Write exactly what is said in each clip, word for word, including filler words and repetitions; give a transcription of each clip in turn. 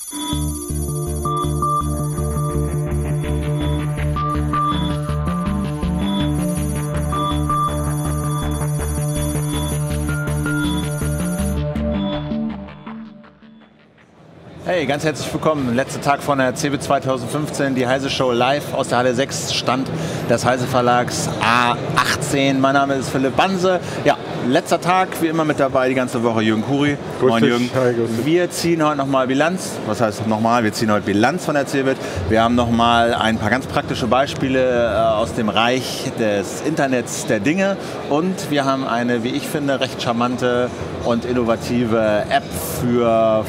Hey, ganz herzlich willkommen. Letzter Tag von der C E B I T zwanzig fünfzehn, die Heise Show live aus der Halle sechs, Stand des Heise Verlags A achtzehn. Mein Name ist Philipp Banse. Ja, letzter Tag, wie immer mit dabei, die ganze Woche Jürgen Kuri. Moin Jürgen. Hi, wir ziehen heute nochmal Bilanz. Was heißt nochmal? Wir ziehen heute Bilanz von der C E B I T. Wir haben nochmal ein paar ganz praktische Beispiele äh, aus dem Reich des Internets der Dinge. Und wir haben eine, wie ich finde, recht charmante und innovative App für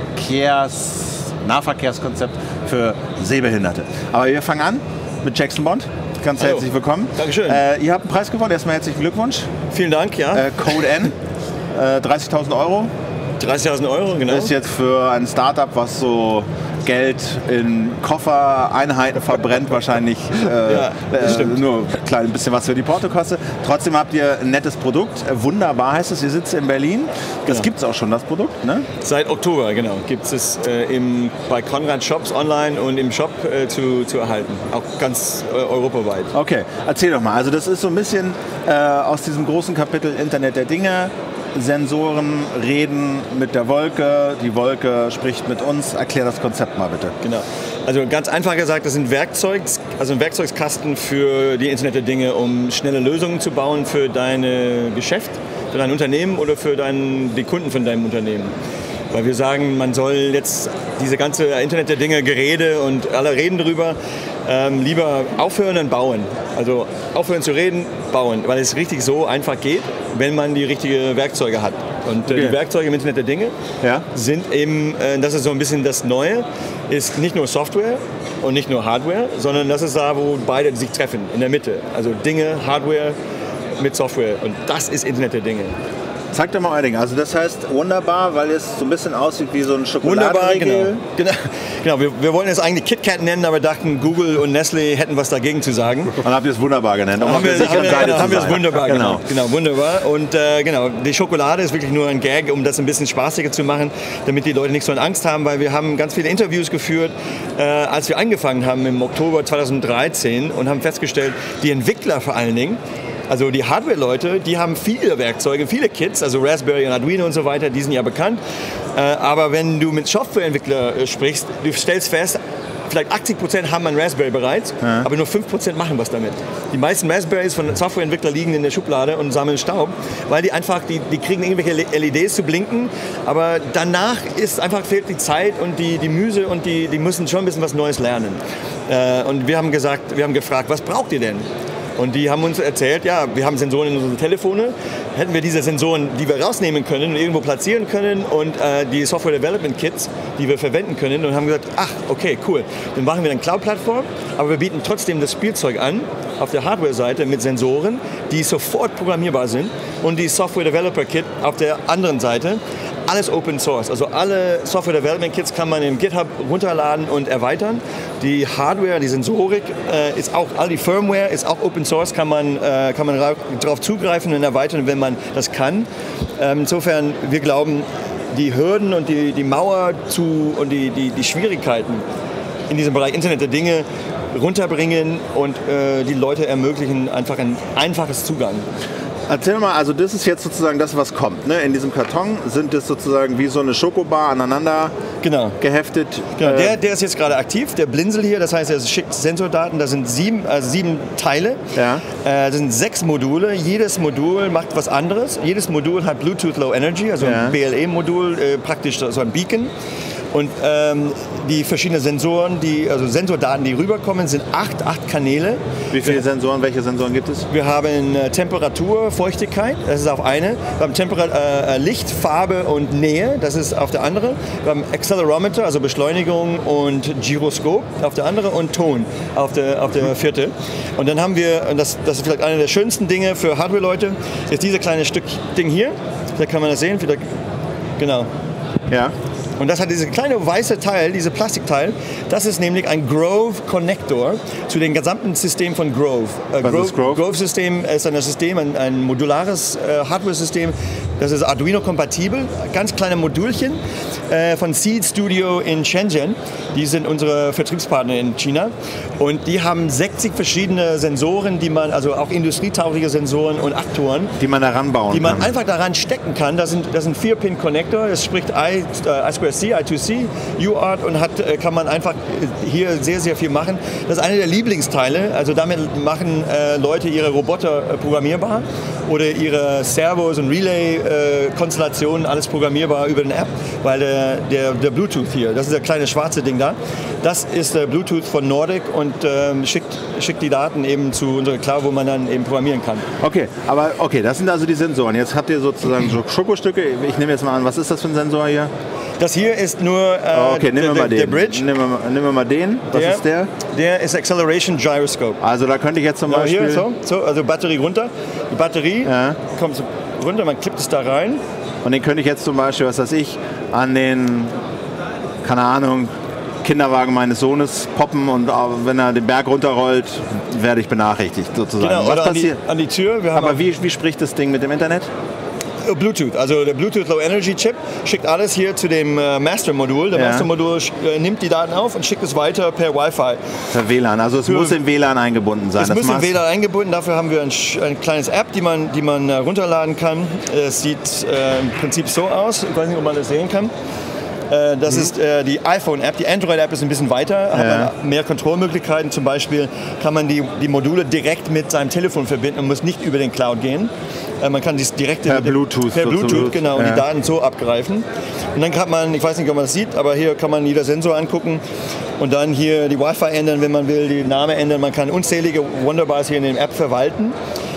Verkehrs, Nahverkehrskonzept für Sehbehinderte. Aber wir fangen an mit Jackson Bond. Ganz Hallo. Herzlich willkommen. Dankeschön. Äh, ihr habt einen Preis gewonnen. Erstmal herzlichen Glückwunsch. Vielen Dank, ja. Äh, Code N, äh, dreißigtausend Euro. dreißigtausend Euro, genau. Das ist jetzt für ein Startup, was so Geld in Koffereinheiten verbrennt, wahrscheinlich äh, Ja, das äh, nur ein klein bisschen was für die Portokoste. Trotzdem habt ihr ein nettes Produkt. Wunderbar heißt es. Ihr sitzt in Berlin. Das Genau. gibt es auch schon, das Produkt, ne? Seit Oktober, genau, gibt es äh, im, bei Conrad Shops online und im Shop äh, zu, zu erhalten. Auch ganz äh, europaweit. Okay, erzähl doch mal. Also das ist so ein bisschen äh, aus diesem großen Kapitel Internet der Dinge. Sensoren reden mit der Wolke, die Wolke spricht mit uns. Erklär das Konzept mal bitte. Genau. Also ganz einfach gesagt, das sind Werkzeug, also ein Werkzeugkasten für die Internet der Dinge, um schnelle Lösungen zu bauen für dein Geschäft, für dein Unternehmen oder für deinen, die Kunden von deinem Unternehmen. Weil wir sagen, man soll jetzt diese ganze Internet der Dinge Gerede und alle reden darüber, ähm, lieber aufhören und bauen. Also aufhören zu reden, bauen, weil es richtig so einfach geht, wenn man die richtigen Werkzeuge hat. Und äh, Okay. die Werkzeuge im Internet der Dinge Ja? sind eben, äh, das ist so ein bisschen das Neue, ist nicht nur Software und nicht nur Hardware, sondern das ist da, wo beide sich treffen, in der Mitte. Also Dinge, Hardware mit Software und das ist Internet der Dinge. Zeig doch mal euer Ding. Also das heißt wunderbar, weil es so ein bisschen aussieht wie so ein Wunderbar, Schokoladenriegel. genau. genau, genau wir, wir wollten es eigentlich KitKat nennen, aber dachten, Google und Nestle hätten was dagegen zu sagen. Und habt ihr es wunderbar genannt, um Haben auf der wir, sicheren haben wir, Seite genau, zu haben wir es sein. wunderbar, genau. Genau. genau wunderbar. Und äh, genau, die Schokolade ist wirklich nur ein Gag, um das ein bisschen spaßiger zu machen, damit die Leute nicht so eine Angst haben, weil wir haben ganz viele Interviews geführt, äh, als wir angefangen haben im Oktober zweitausenddreizehn und haben festgestellt, die Entwickler vor allen Dingen, also die Hardware-Leute, die haben viele Werkzeuge, viele Kits, also Raspberry und Arduino und so weiter, die sind ja bekannt. Äh, aber wenn du mit Softwareentwicklern äh, sprichst, du stellst fest, vielleicht achtzig Prozent haben ein Raspberry bereits, Ja. aber nur fünf Prozent machen was damit. Die meisten Raspberries von Softwareentwicklern liegen in der Schublade und sammeln Staub, weil die einfach, die, die kriegen irgendwelche L E Ds zu blinken, aber danach ist einfach, fehlt die Zeit und die, die Mühe und die, die müssen schon ein bisschen was Neues lernen. Äh, und wir haben gesagt, wir haben gefragt, was braucht ihr denn? Und die haben uns erzählt, ja, wir haben Sensoren in unseren Telefone, hätten wir diese Sensoren, die wir rausnehmen können und irgendwo platzieren können und äh, die Software Development Kits, die wir verwenden können und haben gesagt, ach, okay, cool, dann machen wir eine Cloud-Plattform, aber wir bieten trotzdem das Spielzeug an auf der Hardware-Seite mit Sensoren, die sofort programmierbar sind und die Software Developer Kit auf der anderen Seite. Alles Open Source, also alle Software Development Kits kann man im GitHub runterladen und erweitern. Die Hardware, die Sensorik äh, ist auch, all die Firmware ist auch Open Source, kann man, äh, kann man darauf zugreifen und erweitern, wenn man das kann. Ähm, insofern, wir glauben, die Hürden und die, die Mauer zu, und die, die, die Schwierigkeiten in diesem Bereich Internet der Dinge runterbringen und äh, die Leute ermöglichen einfach ein einfaches Zugang. Erzähl mal, also das ist jetzt sozusagen das, was kommt. Ne? In diesem Karton sind es sozusagen wie so eine Schokobar aneinander Genau. geheftet. Genau, Äh, der, der ist jetzt gerade aktiv, der Blinzel hier, das heißt, er schickt Sensordaten, das sind sieben, also sieben Teile, Ja. äh, das sind sechs Module, jedes Modul macht was anderes, jedes Modul hat Bluetooth Low Energy, also Ja. ein B L E-Modul, äh, praktisch so ein Beacon. Und ähm, die verschiedenen Sensoren, die, also Sensordaten, die rüberkommen, sind acht, acht Kanäle. Wie viele Sensoren, welche Sensoren gibt es? Wir haben äh, Temperatur, Feuchtigkeit, das ist auf eine. Wir haben Temperat äh, Licht, Farbe und Nähe, das ist auf der andere. Wir haben Accelerometer, also Beschleunigung und Gyroskop auf der andere und Ton auf der, auf der vierte. Und dann haben wir, und das, das ist vielleicht eine der schönsten Dinge für Hardware-Leute, ist dieses kleine Stück Ding hier. Da kann man das sehen. Vielleicht, genau. Ja. Und das hat dieses kleine weiße Teil, dieses Plastikteil, das ist nämlich ein Grove Connector zu dem gesamten System von Grove. Äh, Was Grove, ist Grove? Grove-System ist ein System, ein, ein modulares äh, Hardware-System, Das ist Arduino-kompatibel, ganz kleine Modulchen äh, von Seed Studio in Shenzhen. Die sind unsere Vertriebspartner in China und die haben sechzig verschiedene Sensoren, die man, also auch industrietaugliche Sensoren und Aktoren, die man da ranbauen die man kann. einfach daran stecken kann. Das sind, das sind vier Pin Connector, das spricht I, äh, I zwei C, I zwei C, U A R T und hat, äh, kann man einfach hier sehr, sehr viel machen. Das ist einer der Lieblingsteile, also damit machen äh, Leute ihre Roboter äh, programmierbar oder ihre Servos und Relay-Konstellationen, äh, alles programmierbar über den App, weil der, der, der Bluetooth hier, das ist der kleine schwarze Ding da, das ist der Bluetooth von Nordic und ähm, schickt, schickt die Daten eben zu unserer Cloud, wo man dann eben programmieren kann. Okay, aber okay, das sind also die Sensoren. Jetzt habt ihr sozusagen so Schokostücke. Ich nehme jetzt mal an, was ist das für ein Sensor hier? Das hier ist nur äh, oh, okay, nehmen wir mal der, den. der Bridge. Nehmen wir, nehmen wir mal den. Was der, ist der? Der ist Acceleration Gyroscope. Also da könnte ich jetzt zum ja, Beispiel... Hier, so, so, also Batterie runter. Die Batterie ja. kommt so runter, man klippt es da rein. Und den könnte ich jetzt zum Beispiel, was weiß ich, an den, keine Ahnung, Kinderwagen meines Sohnes poppen und wenn er den Berg runterrollt, werde ich benachrichtigt sozusagen. Genau, was oder passiert? An, die, an die Tür. Wir haben Aber wie, wie spricht das Ding mit dem Internet? Bluetooth, also der Bluetooth Low Energy Chip schickt alles hier zu dem äh, Master-Modul. Der ja. Master-Modul äh, nimmt die Daten auf und schickt es weiter per Wi-Fi. Per W L A N, also es Für, muss im W L A N eingebunden sein. Es das muss im W L A N eingebunden, dafür haben wir ein, ein kleines App, die man, die man äh, runterladen kann. Es sieht äh, im Prinzip so aus, ich weiß nicht, ob man das sehen kann. Äh, das mhm. ist äh, die iPhone-App, die Android-App ist ein bisschen weiter, ja. hat man mehr Kontrollmöglichkeiten. Zum Beispiel kann man die, die Module direkt mit seinem Telefon verbinden und muss nicht über den Cloud gehen. Äh, man kann dies direkt per Bluetooth, per Bluetooth, Bluetooth genau, ja. und die Daten so abgreifen. Und dann kann man, ich weiß nicht, ob man das sieht, aber hier kann man jeder Sensor angucken und dann hier die Wi-Fi ändern, wenn man will, die Name ändern. Man kann unzählige Wonderbars hier in der App verwalten.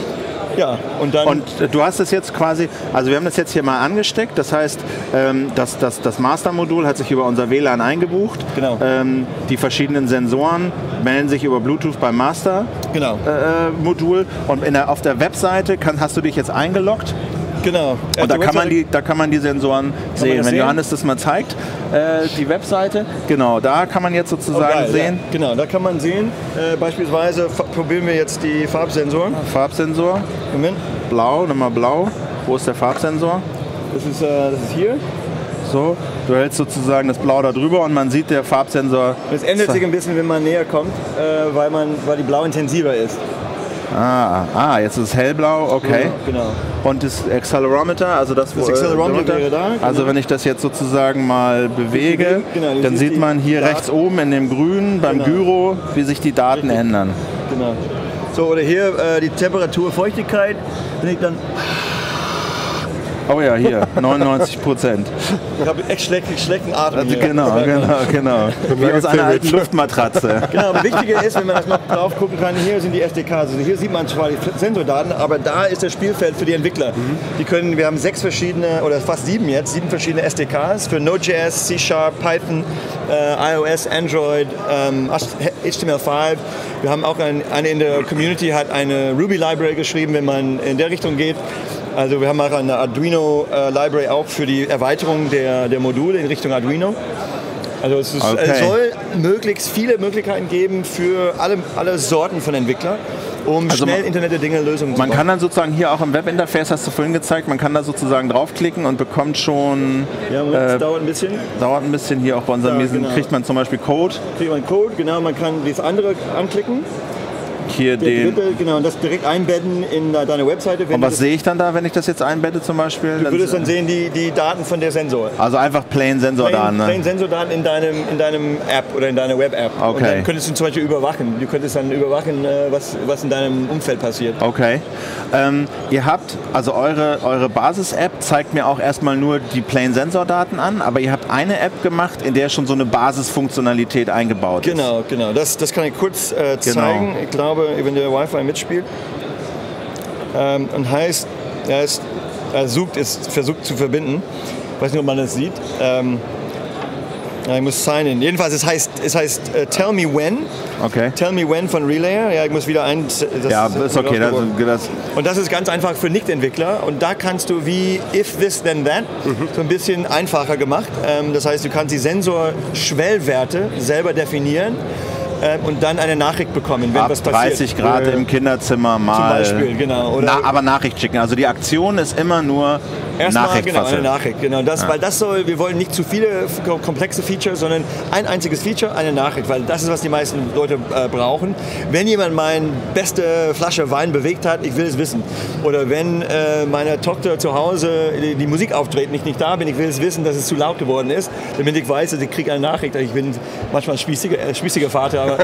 Ja, und dann und du hast es jetzt quasi, also wir haben das jetzt hier mal angesteckt, das heißt, ähm, das, das, das Master-Modul hat sich über unser W L A N eingebucht. Genau. Ähm, die verschiedenen Sensoren melden sich über Bluetooth beim Master-Modul genau. äh, und in der, auf der Webseite kann, hast du dich jetzt eingeloggt. Genau. Und da kann, man die, da kann man die Sensoren sehen. Wenn sehen? Johannes das mal zeigt, äh, die Webseite, genau, da kann man jetzt sozusagen oh, geil, sehen. Ja. Genau, da kann man sehen, äh, beispielsweise probieren wir jetzt die Farbsensoren. Farbsensor. Moment. Blau, nochmal blau. Wo ist der Farbsensor? Das ist, äh, das ist hier. So, du hältst sozusagen das Blau da drüber und man sieht der Farbsensor. Das ändert sich ein bisschen, wenn man näher kommt, äh, weil, man, weil die Blau intensiver ist. Ah, ah, jetzt ist es hellblau, okay. Ja, genau. Und das Accelerometer, also das, das Accelerometer wäre da. Genau. Also wenn ich das jetzt sozusagen mal bewege, genau, dann sieht man hier Daten. rechts oben in dem Grün beim genau. Gyro, wie sich die Daten Richtig. ändern. Genau. So, oder hier äh, die Temperatur, Feuchtigkeit, wenn ich dann... Oh ja, hier, neunundneunzig Prozent. Ich habe echt schlechten, schlechten Atem also hier. Genau, genau, genau. Wie aus einer alten Luftmatratze. Genau, aber wichtiger ist, wenn man das noch drauf gucken kann, hier sind die S D Ks. Also hier sieht man zwar die Sensordaten, aber da ist das Spielfeld für die Entwickler. Mhm. Die können, wir haben sechs verschiedene, oder fast sieben jetzt, sieben verschiedene S D Ks für Node.js, C Sharp, Python, äh, iOS, Android, ähm, H T M L fünf. Wir haben auch ein, eine in der Community hat eine Ruby-Library geschrieben, wenn man in der Richtung geht. Also wir haben auch eine Arduino-Library äh, auch für die Erweiterung der, der Module in Richtung Arduino. Also es, ist, okay. es soll möglichst viele Möglichkeiten geben für alle, alle Sorten von Entwicklern, um also schnell man, Internet der Dinge Lösungen zu Man bauen. kann dann sozusagen hier auch im Webinterface, hast du vorhin gezeigt, man kann da sozusagen draufklicken und bekommt schon... Ja, Moment, das äh, dauert ein bisschen. Dauert ein bisschen hier auch bei unserem ja, Miesen, genau. kriegt man zum Beispiel Code. Kriegt man Code, genau, man kann das andere anklicken. Hier der den dritte, genau, und das direkt einbetten in deine Webseite. Und was sehe ich dann da, wenn ich das jetzt einbette zum Beispiel? Du würdest dann sehen die, die Daten von der Sensor. Also einfach plain Sensordaten? Plain, plain Sensordaten in deinem, in deinem App oder in deiner Web-App. Okay. Und dann könntest du zum Beispiel überwachen. Du könntest dann überwachen, was, was in deinem Umfeld passiert. Okay. Ähm, ihr habt, also eure, eure Basis-App zeigt mir auch erstmal nur die plain Sensordaten an, aber ihr habt eine App gemacht, in der schon so eine Basisfunktionalität eingebaut ist. Genau, genau. Das, das kann ich kurz äh, zeigen. Genau. Ich glaube, wenn der Wi-Fi mitspielt. Ähm, und heißt, er, ist, er sucht, ist versucht zu verbinden. Ich weiß nicht, ob man das sieht. Ähm, ja, ich muss sign in. Jedenfalls, es heißt, es heißt uh, Tell Me When. Okay. Tell Me When von Relayer. Ja, ich muss wieder ein... Das ja, ist okay. Das, das und das ist ganz einfach für Nicht-Entwickler. Und da kannst du wie If This Then That mhm. so ein bisschen einfacher gemacht. Ähm, das heißt, du kannst die Sensorschwellwerte selber definieren. Und dann eine Nachricht bekommen, wenn Ab was passiert. dreißig Grad im Kinderzimmer mal. Zum Beispiel, genau. Oder na, aber Nachricht schicken. Also die Aktion ist immer nur Erstmal Nachricht genau, fasse. eine Nachricht, genau. Das, Ja. Weil das soll, wir wollen nicht zu viele komplexe Features, sondern ein einziges Feature, eine Nachricht, weil das ist, was die meisten Leute äh, brauchen. Wenn jemand meine beste Flasche Wein bewegt hat, ich will es wissen. Oder wenn äh, meine Tochter zu Hause die, die Musik aufdreht und ich nicht da bin, ich will es wissen, dass es zu laut geworden ist, damit ich weiß, dass ich kriege eine Nachricht. Ich bin manchmal ein spießiger, äh, spießiger Vater, aber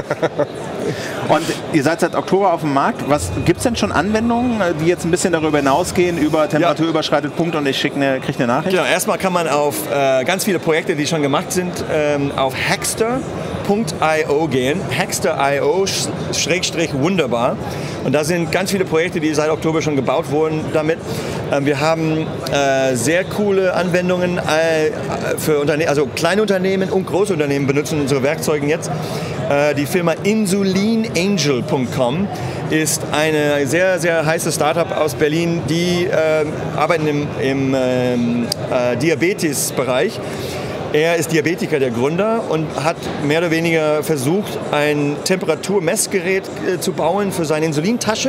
Und ihr seid seit Oktober auf dem Markt. Was gibt es denn schon Anwendungen, die jetzt ein bisschen darüber hinausgehen, über Temperatur überschreitet Punkt und ich kriege eine, krieg eine Nachricht? genau, erstmal kann man auf äh, ganz viele Projekte, die schon gemacht sind, ähm, auf Hackster Punkt i o gehen. Hackster Punkt i o Schrägstrich wunderbar. Und da sind ganz viele Projekte, die seit Oktober schon gebaut wurden damit. Ähm, wir haben äh, sehr coole Anwendungen äh, für Unternehmen, also kleine Unternehmen und große Unternehmen benutzen unsere Werkzeuge jetzt. Äh, die Firma insulin angel Punkt com ist eine sehr, sehr heiße Startup aus Berlin, die äh, arbeiten im, im ähm, äh, Diabetes-Bereich. Er ist Diabetiker, der Gründer, und hat mehr oder weniger versucht, ein Temperaturmessgerät äh, zu bauen für seine Insulintasche.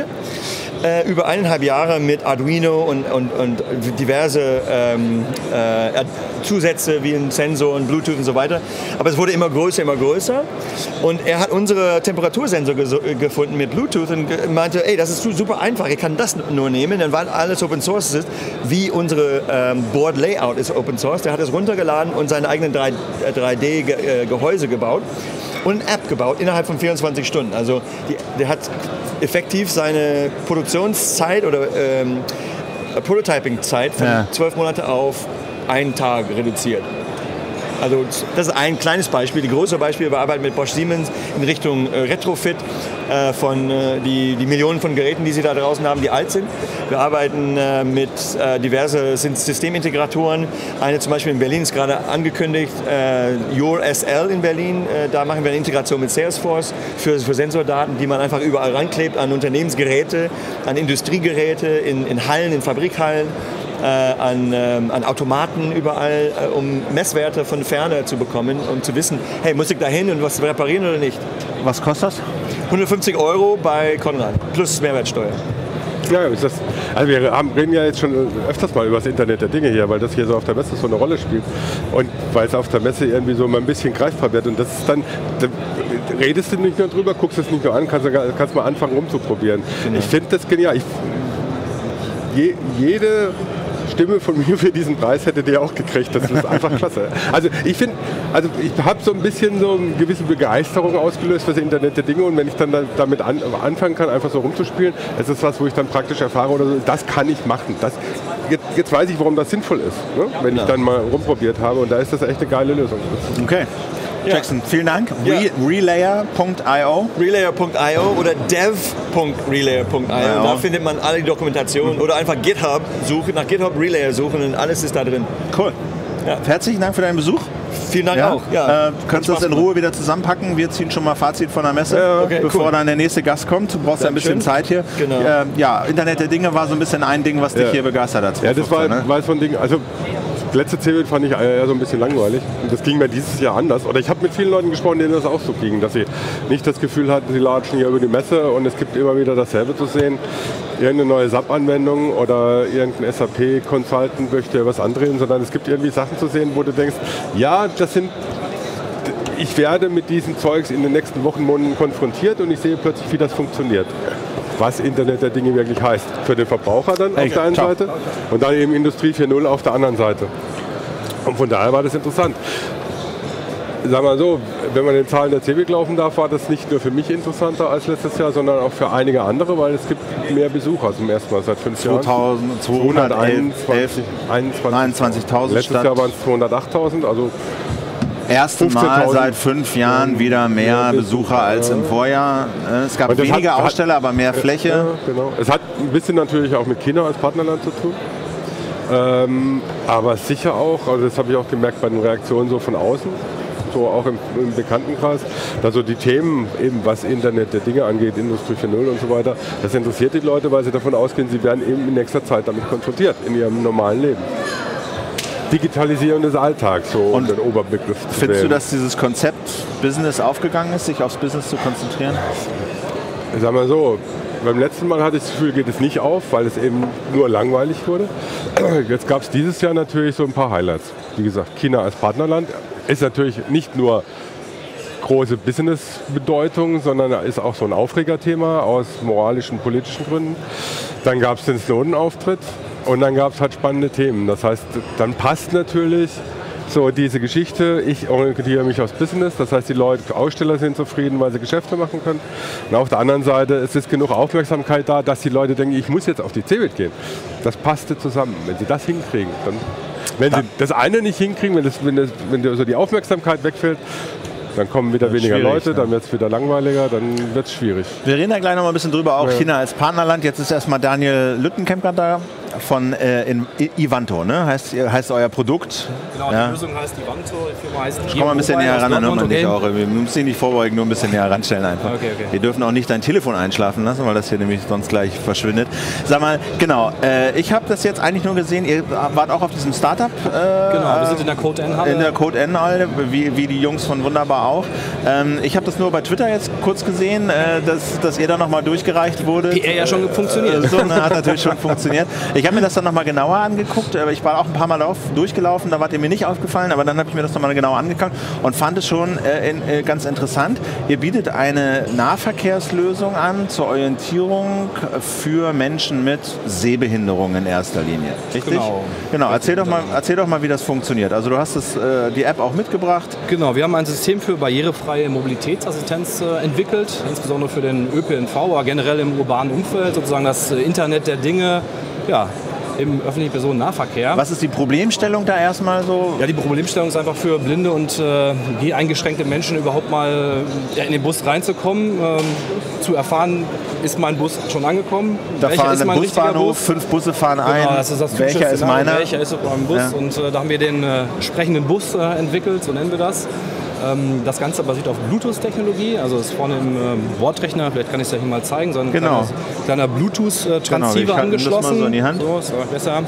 Äh, über eineinhalb Jahre mit Arduino und, und, und diverse ähm, äh, Zusätze wie ein Sensor und Bluetooth und so weiter. Aber es wurde immer größer, immer größer. Und er hat unsere Temperatursensor ges- gefunden mit Bluetooth und ge- meinte, ey, das ist super einfach, ich kann das nur nehmen, denn weil alles Open Source ist, wie unsere ähm, Board Layout ist Open Source. Der hat es runtergeladen und seine eigenen drei D-Gehäuse gebaut und eine App gebaut innerhalb von vierundzwanzig Stunden. Also die, der hat effektiv seine Produktionszeit oder ähm, Prototyping-Zeit von Ja. zwölf Monate auf einen Tag reduziert. Also das ist ein kleines Beispiel. Die größere Beispiel, wir arbeiten mit Bosch Siemens in Richtung äh, Retrofit äh, von äh, die, die Millionen von Geräten, die sie da draußen haben, die alt sind. Wir arbeiten äh, mit äh, diverse Systemintegratoren. Eine zum Beispiel in Berlin ist gerade angekündigt, äh, Your S L in Berlin. Äh, da machen wir eine Integration mit Salesforce für, für Sensordaten, die man einfach überall ranklebt an Unternehmensgeräte, an Industriegeräte, in, in Hallen, in Fabrikhallen. Äh, an, ähm, an Automaten überall, äh, um Messwerte von Ferne zu bekommen und zu wissen, hey, muss ich da hin und was reparieren oder nicht? Was kostet das? hundertfünfzig Euro bei Konrad, plus Mehrwertsteuer. Ja, ist das, also wir haben, reden ja jetzt schon öfters mal über das Internet der Dinge hier, weil das hier so auf der Messe so eine Rolle spielt und weil es auf der Messe irgendwie so mal ein bisschen greifbar wird und das ist dann, da redest du nicht nur drüber, guckst es nicht nur an, kannst, kannst mal anfangen rumzuprobieren. Genau. Ich finde das genial. Ich, je, jede Stimme von mir für diesen Preis hätte der auch gekriegt. Das ist einfach klasse. Also ich finde, also ich habe so ein bisschen so eine gewisse Begeisterung ausgelöst für das Internet der Dinge und wenn ich dann da, damit an, anfangen kann, einfach so rumzuspielen, es ist was, wo ich dann praktisch erfahre oder so, das kann ich machen. Das, jetzt, jetzt weiß ich, warum das sinnvoll ist, ne? Wenn ich dann mal rumprobiert habe und da ist das echt eine geile Lösung. Okay. Ja. Jackson, vielen Dank. Ja. Re Relayer Punkt i o Relayer Punkt i o oder dev Punkt relayer Punkt i o. Ja. Da findet man alle die Dokumentation oder einfach GitHub suchen, nach GitHub Relayer suchen und alles ist da drin. Cool. Ja. Herzlichen Dank für deinen Besuch. Vielen Dank Ja. auch. Ja. Äh, kannst du das in Ruhe wieder zusammenpacken? Wir ziehen schon mal Fazit von der Messe, Ja, okay, bevor cool. dann der nächste Gast kommt. Du brauchst ja ein bisschen Dankeschön. Zeit hier. Genau. Äh, ja, Internet der Dinge war so ein bisschen ein Ding, was dich Ja. hier begeistert hat. Ja, das war, ne? war so ein Ding, also das letzte C eBIT fand ich eher so ein bisschen langweilig und das ging mir dieses Jahr anders. Oder ich habe mit vielen Leuten gesprochen, denen das auch so ging, dass sie nicht das Gefühl hatten, sie latschen hier über die Messe und es gibt immer wieder dasselbe zu sehen. Irgendeine neue S A P-Anwendung oder irgendein S A P-Consultant möchte was andrehen, sondern es gibt irgendwie Sachen zu sehen, wo du denkst, ja, das sind, ich werde mit diesen Zeugs in den nächsten Wochen, Monaten konfrontiert und ich sehe plötzlich, wie das funktioniert. Was Internet der Dinge wirklich heißt. Für den Verbraucher dann Hey, auf der einen ciao. Seite und dann eben Industrie vier Punkt null auf der anderen Seite. Und von daher war das interessant. Sagen wir so, wenn man den Zahlen der C eBIT laufen darf, war das nicht nur für mich interessanter als letztes Jahr, sondern auch für einige andere, weil es gibt mehr Besucher zum ersten Mal seit fünf Jahren. zweitausendzweihundertelf, neunundzwanzigtausend Letztes statt Jahr waren es zweihundertachttausend, also erste Mal fünfzehntausend. seit fünf Jahren wieder mehr Ja, Besucher als im Vorjahr. Äh, Es gab Und das weniger hat- hat- Aussteller, aber mehr Fläche. Ja, genau. Es hat ein bisschen natürlich auch mit China als Partnerland zu tun. Ähm, aber sicher auch, also das habe ich auch gemerkt bei den Reaktionen so von außen, so auch im, im Bekanntenkreis, dass so die Themen, eben was Internet der Dinge angeht, Industrie vier Punkt null und so weiter, das interessiert die Leute, weil sie davon ausgehen, sie werden eben in nächster Zeit damit konfrontiert in ihrem normalen Leben. Digitalisierung des Alltags, so um den Oberbegriff zu Findest du, wählen. dass dieses Konzept Business aufgegangen ist, sich aufs Business zu konzentrieren? Ich sag mal so, Beim letzten Mal hatte ich das Gefühl, geht es nicht auf, weil es eben nur langweilig wurde. Jetzt gab es dieses Jahr natürlich so ein paar Highlights. Wie gesagt, China als Partnerland ist natürlich nicht nur große Business-Bedeutung, sondern ist auch so ein Aufregerthema aus moralischen, politischen Gründen. Dann gab es den Snowden-Auftritt und dann gab es halt spannende Themen. Das heißt, dann passt natürlich so diese Geschichte, ich orientiere mich aufs Business, das heißt, die Leute, Aussteller sind zufrieden, weil sie Geschäfte machen können. Und auf der anderen Seite es ist genug Aufmerksamkeit da, dass die Leute denken, ich muss jetzt auf die CeBIT gehen. Das passte zusammen. Wenn sie das hinkriegen, dann, wenn sie das eine nicht hinkriegen, wenn, das, wenn, das, wenn so die Aufmerksamkeit wegfällt, dann kommen wieder weniger Leute, dann wird es wieder langweiliger, dann wird es schwierig. Wir reden da gleich noch mal ein bisschen drüber, auch ja. China als Partnerland. Jetzt ist erstmal Daniel Lüttenkamp da von äh, in, Ivanto, ne? heißt, heißt euer Produkt. Genau, ja. die Lösung heißt Ivanto, die Firma heißt Komm mal ein bisschen näher ran, dann hört man dich auch. Wir müssen dich nicht vorbeugen, nur ein bisschen näher ranstellen einfach. Okay, okay. Wir dürfen auch nicht dein Telefon einschlafen lassen, weil das hier nämlich sonst gleich verschwindet. Sag mal, genau, äh, ich habe das jetzt eigentlich nur gesehen, ihr wart auch auf diesem Startup. Äh, genau, wir sind in der Code N-Halle. In der Code N-Halle, wie, wie die Jungs von Wunderbar auch. Ähm, ich habe das nur bei Twitter jetzt kurz gesehen, äh, dass, dass ihr da nochmal durchgereicht wurde. P R ja schon funktioniert. Äh, so, ne, hat natürlich schon funktioniert. Ich habe mir das dann nochmal genauer angeguckt, aber ich war auch ein paar Mal auf, durchgelaufen, da wart ihr mir nicht aufgefallen, aber dann habe ich mir das nochmal genauer angeguckt und fand es schon äh, in, äh, ganz interessant. Ihr bietet eine Nahverkehrslösung an zur Orientierung für Menschen mit Sehbehinderung in erster Linie. Richtig? Genau. Genau. Erzähl doch mal, erzähl doch mal, wie das funktioniert. Also du hast das, äh, die App auch mitgebracht. Genau, wir haben ein System für barrierefreie Mobilitätsassistenz äh, entwickelt, insbesondere für den Ö P N V, aber generell im urbanen Umfeld, sozusagen das äh, Internet der Dinge, ja, im öffentlichen Personennahverkehr. Was ist die Problemstellung da erstmal so? Ja, die Problemstellung ist einfach für blinde und äh, geheingeschränkte Menschen überhaupt mal ja, in den Bus reinzukommen, ähm, zu erfahren, ist mein Bus schon angekommen? Da welcher fahren ist ein mein Busbahnhof, Bus? fünf Busse fahren ein. Genau, das ist das welcher ist Szenario, meiner? Welcher ist mein Bus? Ja. Und äh, da haben wir den äh, sprechenden Bus äh, entwickelt, so nennen wir das. Ähm, das Ganze basiert auf Bluetooth-Technologie, also ist vorne im ähm, Bordrechner, vielleicht kann ich es ja hier mal zeigen, so ein genau. kleines, kleiner Bluetooth-Transceiver genau, angeschlossen. Das mal so in die Hand. So, ist auch besser.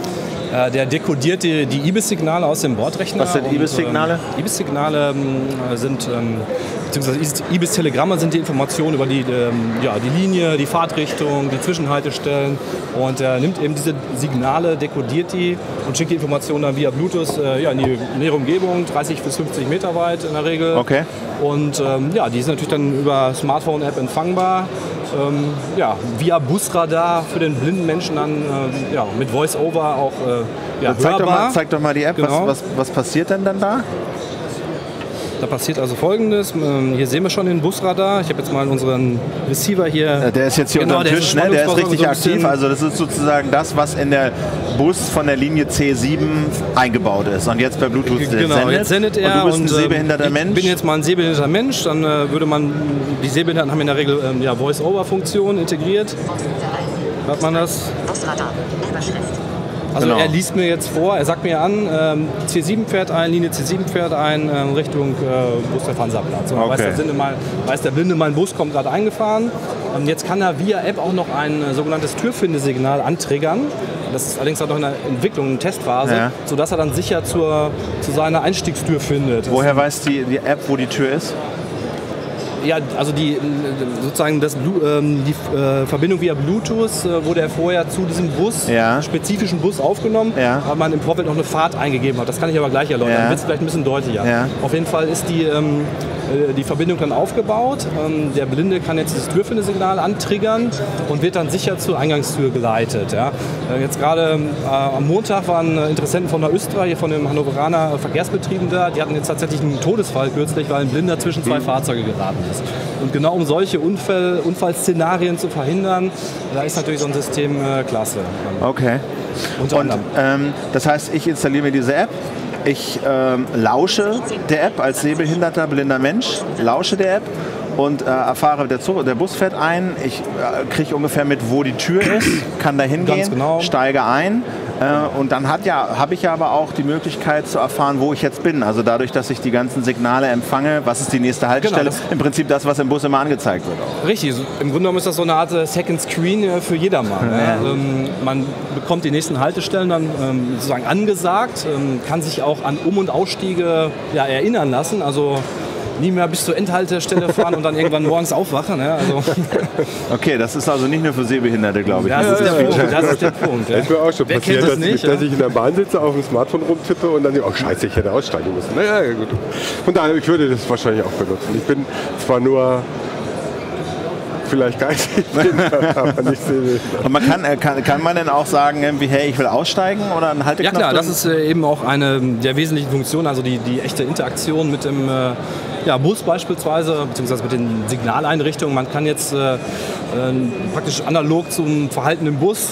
Äh, der dekodiert die, die I B I S-Signale aus dem Bordrechner. Was sind I B I S-Signale? Ähm, I B I S-Signale ähm, sind, ähm, beziehungsweise I B I S-Telegramme sind die Informationen über die, ähm, ja, die Linie, die Fahrtrichtung, die Zwischenhaltestellen und er äh, nimmt eben diese Signale, dekodiert die und schickt die Informationen dann via Bluetooth äh, ja, in die nähere Umgebung, dreißig bis fünfzig Meter weit in der Regel. Okay. Und ähm, ja, die sind natürlich dann über Smartphone-App empfangbar. Ähm, ja, via Busradar für den blinden Menschen dann äh, ja, mit Voice-Over auch äh, ja, zeig, hörbar. doch mal, zeig doch mal die App, Genau. was, was, was passiert denn dann da? Da passiert also Folgendes. Ähm, hier sehen wir schon den Busradar. Ich habe jetzt mal unseren Receiver hier. Ja, der ist jetzt hier genau, unter dem Tisch, ne? Der ist richtig so aktiv. Also das ist sozusagen das, was in der Bus von der Linie C sieben eingebaut ist und jetzt per Bluetooth genau, sendet. Jetzt sendet er. Und du bist ein und, sehbehinderter ich Mensch. Ich bin jetzt mal ein sehbehinderter Mensch. Dann äh, würde man, die Sehbehinderten haben in der Regel ähm, ja, Voice-Over-Funktion integriert. Hört man das? Busradar, Überschrift. Also Genau. er liest mir jetzt vor, er sagt mir an, ähm, C sieben fährt ein, Linie C sieben fährt ein, ähm, Richtung äh, Bus der Fansaplatz. Und dann Okay. weiß, der Sinde mal, weiß der Blinde, mein Bus kommt gerade eingefahren. Und jetzt kann er via App auch noch ein äh, sogenanntes Türfindesignal antriggern. Das ist allerdings auch noch in der Entwicklung, in Testphase, Ja. sodass er dann sicher zur, zu seiner Einstiegstür findet. Woher weiß die, die App, wo die Tür ist? Ja, also die, sozusagen das, ähm, die äh, Verbindung via Bluetooth äh, wurde ja vorher zu diesem Bus, Ja. spezifischen Bus aufgenommen, Ja. weil man im Vorfeld noch eine Fahrt eingegeben hat. Das kann ich aber gleich erläutern, Ja. dann wird es vielleicht ein bisschen deutlicher. Ja. Auf jeden Fall ist die, ähm, äh, die Verbindung dann aufgebaut. Ähm, der Blinde kann jetzt dieses Türfindesignal antriggern und wird dann sicher zur Eingangstür geleitet. Ja. Äh, jetzt gerade äh, am Montag waren äh, Interessenten von der Östra, hier von dem Hannoveraner Verkehrsbetrieben da. Die hatten jetzt tatsächlich einen Todesfall kürzlich, weil ein Blinder zwischen zwei Fahrzeuge geraten ist. Und genau um solche Unfall, Unfallszenarien zu verhindern, da ist natürlich so ein System äh, klasse. Okay. Unter Und anderem. ähm, das heißt, ich installiere mir diese App, ich ähm, lausche der App als sehbehinderter, blinder Mensch, lausche der App und äh, erfahre, der, Zug, der Bus fährt ein, ich äh, kriege ungefähr mit, wo die Tür ist, kann da hingehen, Ganz genau. steige ein äh, und dann hat ja, habe ich ja aber auch die Möglichkeit zu erfahren, wo ich jetzt bin. Also dadurch, dass ich die ganzen Signale empfange, was ist die nächste Haltestelle, Genau, im Prinzip das, was im Bus immer angezeigt wird. Auch. Richtig, so, im Grunde genommen ist das so eine Art äh, Second Screen äh, für jedermann. Ja. Ja. Ähm, man bekommt die nächsten Haltestellen dann ähm, sozusagen angesagt, ähm, kann sich auch an Um- und Ausstiege ja, erinnern lassen. Also nie mehr bis zur Endhaltestelle fahren und dann irgendwann morgens aufwachen. Ja, also. Okay, das ist also nicht nur für Sehbehinderte, glaube ich. Das, ne? ist, der Punkt, das ist der Punkt. Ja. Das ist mir auch schon Wer passiert, kennt dass, das nicht, ich, dass ja? ich in der Bahn sitze, auf dem Smartphone rumtippe und dann denke, oh scheiße, ich hätte aussteigen müssen. Naja, gut. Von daher, ich würde das wahrscheinlich auch benutzen. Ich bin zwar nur vielleicht geistig, aber nicht sehbehindert. Und man kann, äh, kann, kann man denn auch sagen, irgendwie, hey, ich will aussteigen oder einen Ja Halteknopf? klar, das drücken? ist äh, eben auch eine der wesentlichen Funktionen, also die, die echte Interaktion mit dem äh, ja, Bus beispielsweise, beziehungsweise mit den Signaleinrichtungen. Man kann jetzt äh, äh, praktisch analog zum Verhalten im Bus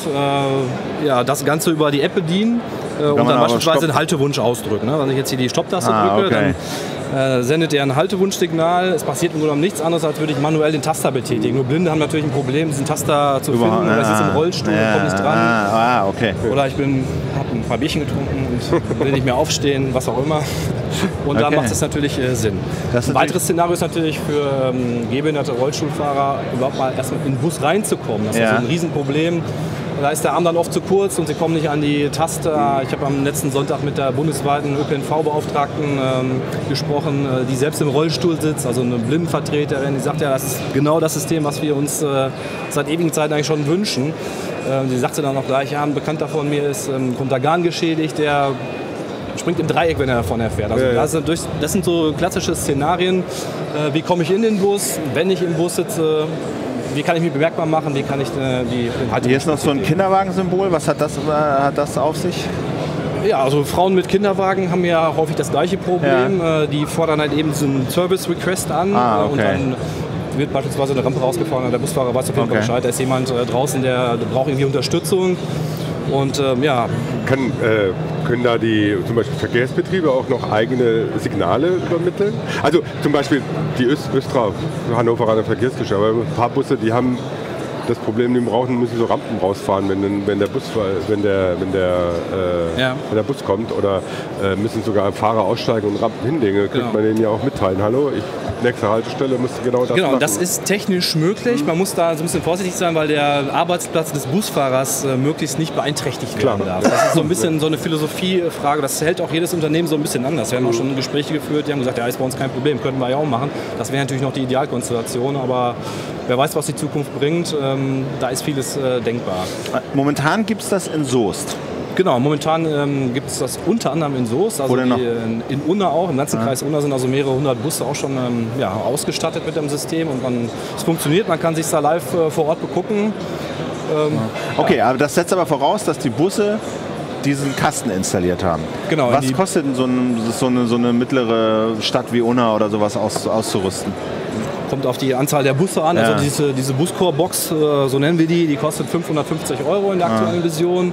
äh, ja, das Ganze über die App bedienen äh, und man dann aber beispielsweise Stopp- einen Haltewunsch ausdrücken. Ne? Wenn ich jetzt hier die Stopptaste Ah, drücke, okay. dann äh, sendet er ein Haltewunschsignal. Es passiert im Grunde genommen nichts anderes, als würde ich manuell den Taster betätigen. Nur Blinde haben natürlich ein Problem, diesen Taster zu Überhaupt- finden, weil es ist im Rollstuhl, ja, kommt nicht dran. Ah, ah, okay. Oder ich bin, habe ein paar Bierchen getrunken und will nicht mehr aufstehen, was auch immer. Und da Okay. macht es natürlich äh, Sinn. Das ist Ein weiteres Szenario ist natürlich für ähm, gehbehinderte Rollstuhlfahrer überhaupt mal erstmal in den Bus reinzukommen. Das ist Ja. also ein Riesenproblem. Da ist der Arm dann oft zu kurz und sie kommen nicht an die Taste. Ich habe am letzten Sonntag mit der bundesweiten Ö P N V-Beauftragten ähm, gesprochen, äh, die selbst im Rollstuhl sitzt, also eine Blindenvertreterin. Die sagt ja, das ist genau das System, was wir uns äh, seit ewigen Zeiten eigentlich schon wünschen. Äh, sie sagte dann auch gleich, ja, ein Bekannter von mir ist ähm, Kontergan geschädigt, der springt im Dreieck, wenn er davon erfährt. Also Ja, ja. das, sind durch, das sind so klassische Szenarien. Äh, wie komme ich in den Bus, wenn ich im Bus sitze? Wie kann ich mich bemerkbar machen? Wie kann ich äh, die, den Haltewunsch Hier ist noch so ein bestätigen? Kinderwagensymbol. Was hat das, äh, hat das auf sich? Ja, also Frauen mit Kinderwagen haben ja häufig das gleiche Problem. Äh, die fordern halt eben so einen Service-Request an Ah, äh, und okay. dann wird beispielsweise eine Rampe rausgefahren und der Busfahrer weiß auf jeden Okay. Fall Bescheid. Da ist jemand äh, draußen, der, der braucht irgendwie Unterstützung. Und ähm, ja, Kann, äh, können da die zum Beispiel Verkehrsbetriebe auch noch eigene Signale übermitteln? Also zum Beispiel die Öst Östra, Hannoveraner Verkehrsgesellschaft, aber ein paar Busse, die haben das Problem, die brauchen, müssen so Rampen rausfahren, wenn, den- wenn der Bus, wenn der, wenn der, äh, Ja. wenn der Bus kommt, oder äh, müssen sogar Fahrer aussteigen und Rampen hinlegen. Könnte Genau. man denen ja auch mitteilen. Hallo, ich, nächste Haltestelle musst du genau das genau, machen. das ist technisch möglich. Man muss da so ein bisschen vorsichtig sein, weil der Arbeitsplatz des Busfahrers äh, möglichst nicht beeinträchtigt werden Klar. darf. Das ist so ein bisschen so eine Philosophiefrage. Das hält auch jedes Unternehmen so ein bisschen anders. Wir haben auch schon Gespräche geführt, die haben gesagt, ja, ist bei uns kein Problem, könnten wir ja auch machen. Das wäre natürlich noch die Idealkonstellation, aber wer weiß, was die Zukunft bringt. Ähm, da ist vieles äh, denkbar. Momentan gibt es das in Soest. Genau, momentan ähm, gibt es das unter anderem in Soest, also Wo denn noch? die, in, in Unna auch. Im ganzen Kreis Unna sind also mehrere hundert Busse auch schon ähm, ja, ausgestattet mit dem System und man, es funktioniert, man kann sich da live äh, vor Ort begucken. Ähm, Okay, aber das setzt aber voraus, dass die Busse diesen Kasten installiert haben. Genau, Was die- kostet denn so, ein, so, eine, so eine mittlere Stadt wie Unna oder sowas aus, auszurüsten? Kommt auf die Anzahl der Busse an. Ja. Also diese, diese Buscore-Box, äh, so nennen wir die, die kostet fünfhundertfünfzig Euro in der aktuellen Version.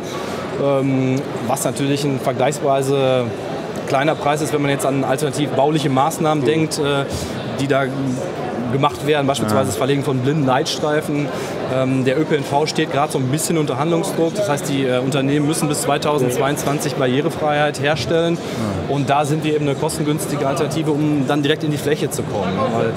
Ähm, was natürlich ein vergleichsweise kleiner Preis ist, wenn man jetzt an alternativ bauliche Maßnahmen denkt, äh, die da gemacht werden, beispielsweise das Verlegen von blinden Leitstreifen. Ähm, der Ö P N V steht gerade so ein bisschen unter Handlungsdruck. Das heißt, die äh, Unternehmen müssen bis zweitausendzweiundzwanzig Barrierefreiheit herstellen. Und da sind wir eben eine kostengünstige Alternative, um dann direkt in die Fläche zu kommen. Ne? Weil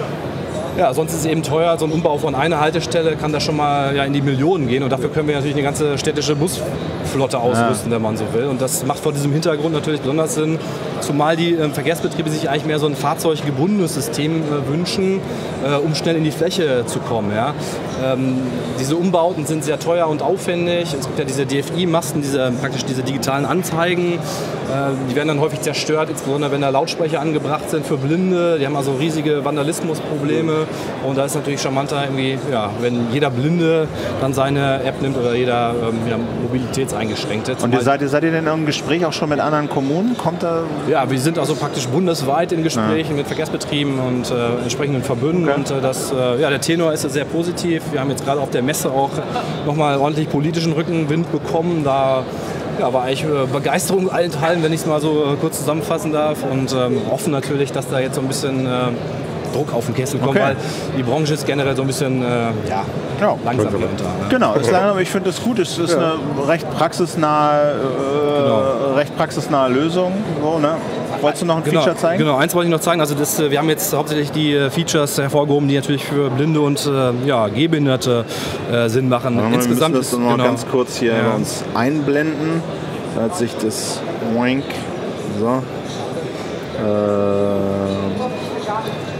ja, sonst ist es eben teuer. So ein Umbau von einer Haltestelle kann da schon mal ja, in die Millionen gehen. Und dafür können wir natürlich eine ganze städtische Busflotte ausrüsten, wenn man so will. Und das macht vor diesem Hintergrund natürlich besonders Sinn, zumal die äh, Verkehrsbetriebe sich eigentlich mehr so ein fahrzeuggebundenes System äh, wünschen, äh, um schnell in die Fläche zu kommen. Ja. Ähm, diese Umbauten sind sehr teuer und aufwendig. Es gibt ja diese D F I-Masten, diese, praktisch diese digitalen Anzeigen. Äh, die werden dann häufig zerstört, insbesondere wenn da Lautsprecher angebracht sind für Blinde. Die haben also riesige Vandalismusprobleme. Und da ist natürlich charmanter, irgendwie, ja, wenn jeder Blinde dann seine App nimmt oder jeder ähm, ja, Mobilitätseingeschränkte. Und ihr seid, ihr seid ihr denn im Gespräch auch schon mit anderen Kommunen? Kommt da Ja, wir sind also praktisch bundesweit in Gesprächen mit Verkehrsbetrieben und äh, entsprechenden Verbünden. Okay. Und äh, das, äh, ja, der Tenor ist sehr positiv. Wir haben jetzt gerade auf der Messe auch nochmal ordentlich politischen Rückenwind bekommen. Da ja, war eigentlich äh, Begeisterung in allen Teilen, wenn ich es mal so äh, kurz zusammenfassen darf. Und ähm, hoffen natürlich, dass da jetzt so ein bisschen äh, Druck auf den Kessel kommt, Okay. weil die Branche ist generell so ein bisschen äh, ja, Ja. langsam hier unter. Ne? Genau, ist langsam, ich finde das gut. Es ist eine recht praxisnahe, äh, Genau. recht praxisnahe Lösung. So, ne? Wolltest du noch ein Genau, Feature zeigen? genau, eins wollte ich noch zeigen. Also das, äh, wir haben jetzt hauptsächlich die äh, Features hervorgehoben, die natürlich für Blinde und äh, ja, Gehbehinderte äh, Sinn machen. Ja, Insgesamt wir müssen das ist noch genau, ganz kurz hier Ja. bei uns einblenden. Da hat sich das Wank. So. Äh,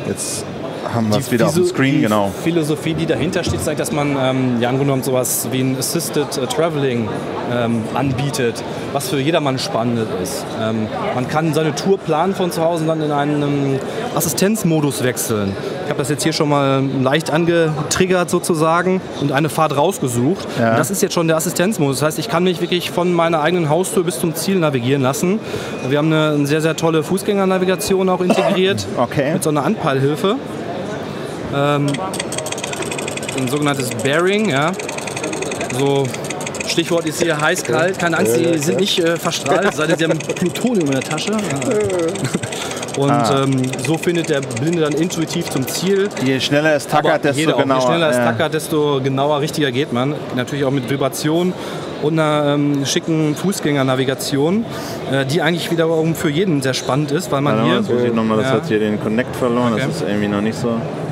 Jetzt haben wir es wieder auf dem Screen, die genau. Philosophie, die dahinter steht, zeigt, dass man ähm, ja im Grunde genommen sowas wie ein Assisted äh, Traveling ähm, anbietet, was für jedermann spannend ist. Ähm, man kann seine Tour planen von zu Hause und dann in einen ähm, Assistenzmodus wechseln. Ich habe das jetzt hier schon mal leicht angetriggert sozusagen und eine Fahrt rausgesucht. Ja. Und das ist jetzt schon der Assistenzmodus. Das heißt, ich kann mich wirklich von meiner eigenen Haustür bis zum Ziel navigieren lassen. Wir haben eine, eine sehr, sehr tolle Fußgängernavigation auch integriert. Okay. Mit so einer Anpeilhilfe. Ähm, ein sogenanntes Bearing, ja. So, Stichwort ist hier heiß, kalt. Keine Angst, die sind nicht äh, verstrahlt, sei denn sie haben Plutonium in der Tasche. Ja. Und ah. ähm, so findet der Blinde dann intuitiv zum Ziel. Je schneller es tackert, desto jeder, genauer. Je schneller es ja. tackert, desto genauer, richtiger geht man. Natürlich auch mit Vibration und einer ähm, schicken Fußgängernavigation, äh, die eigentlich wiederum für jeden sehr spannend ist, weil man ja, hier... Das, äh, noch mal, das ja. hat hier den Connect verloren, okay. Das ist irgendwie noch nicht so...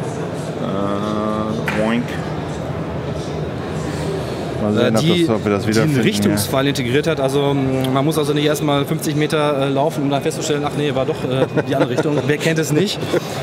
Boink. Mal sehen, die, ob wir das die einen Richtungsfall ja. integriert hat. Also man muss also nicht erst mal fünfzig Meter äh, laufen, um dann festzustellen, ach nee, war doch äh, die andere Richtung. Wer kennt es nicht?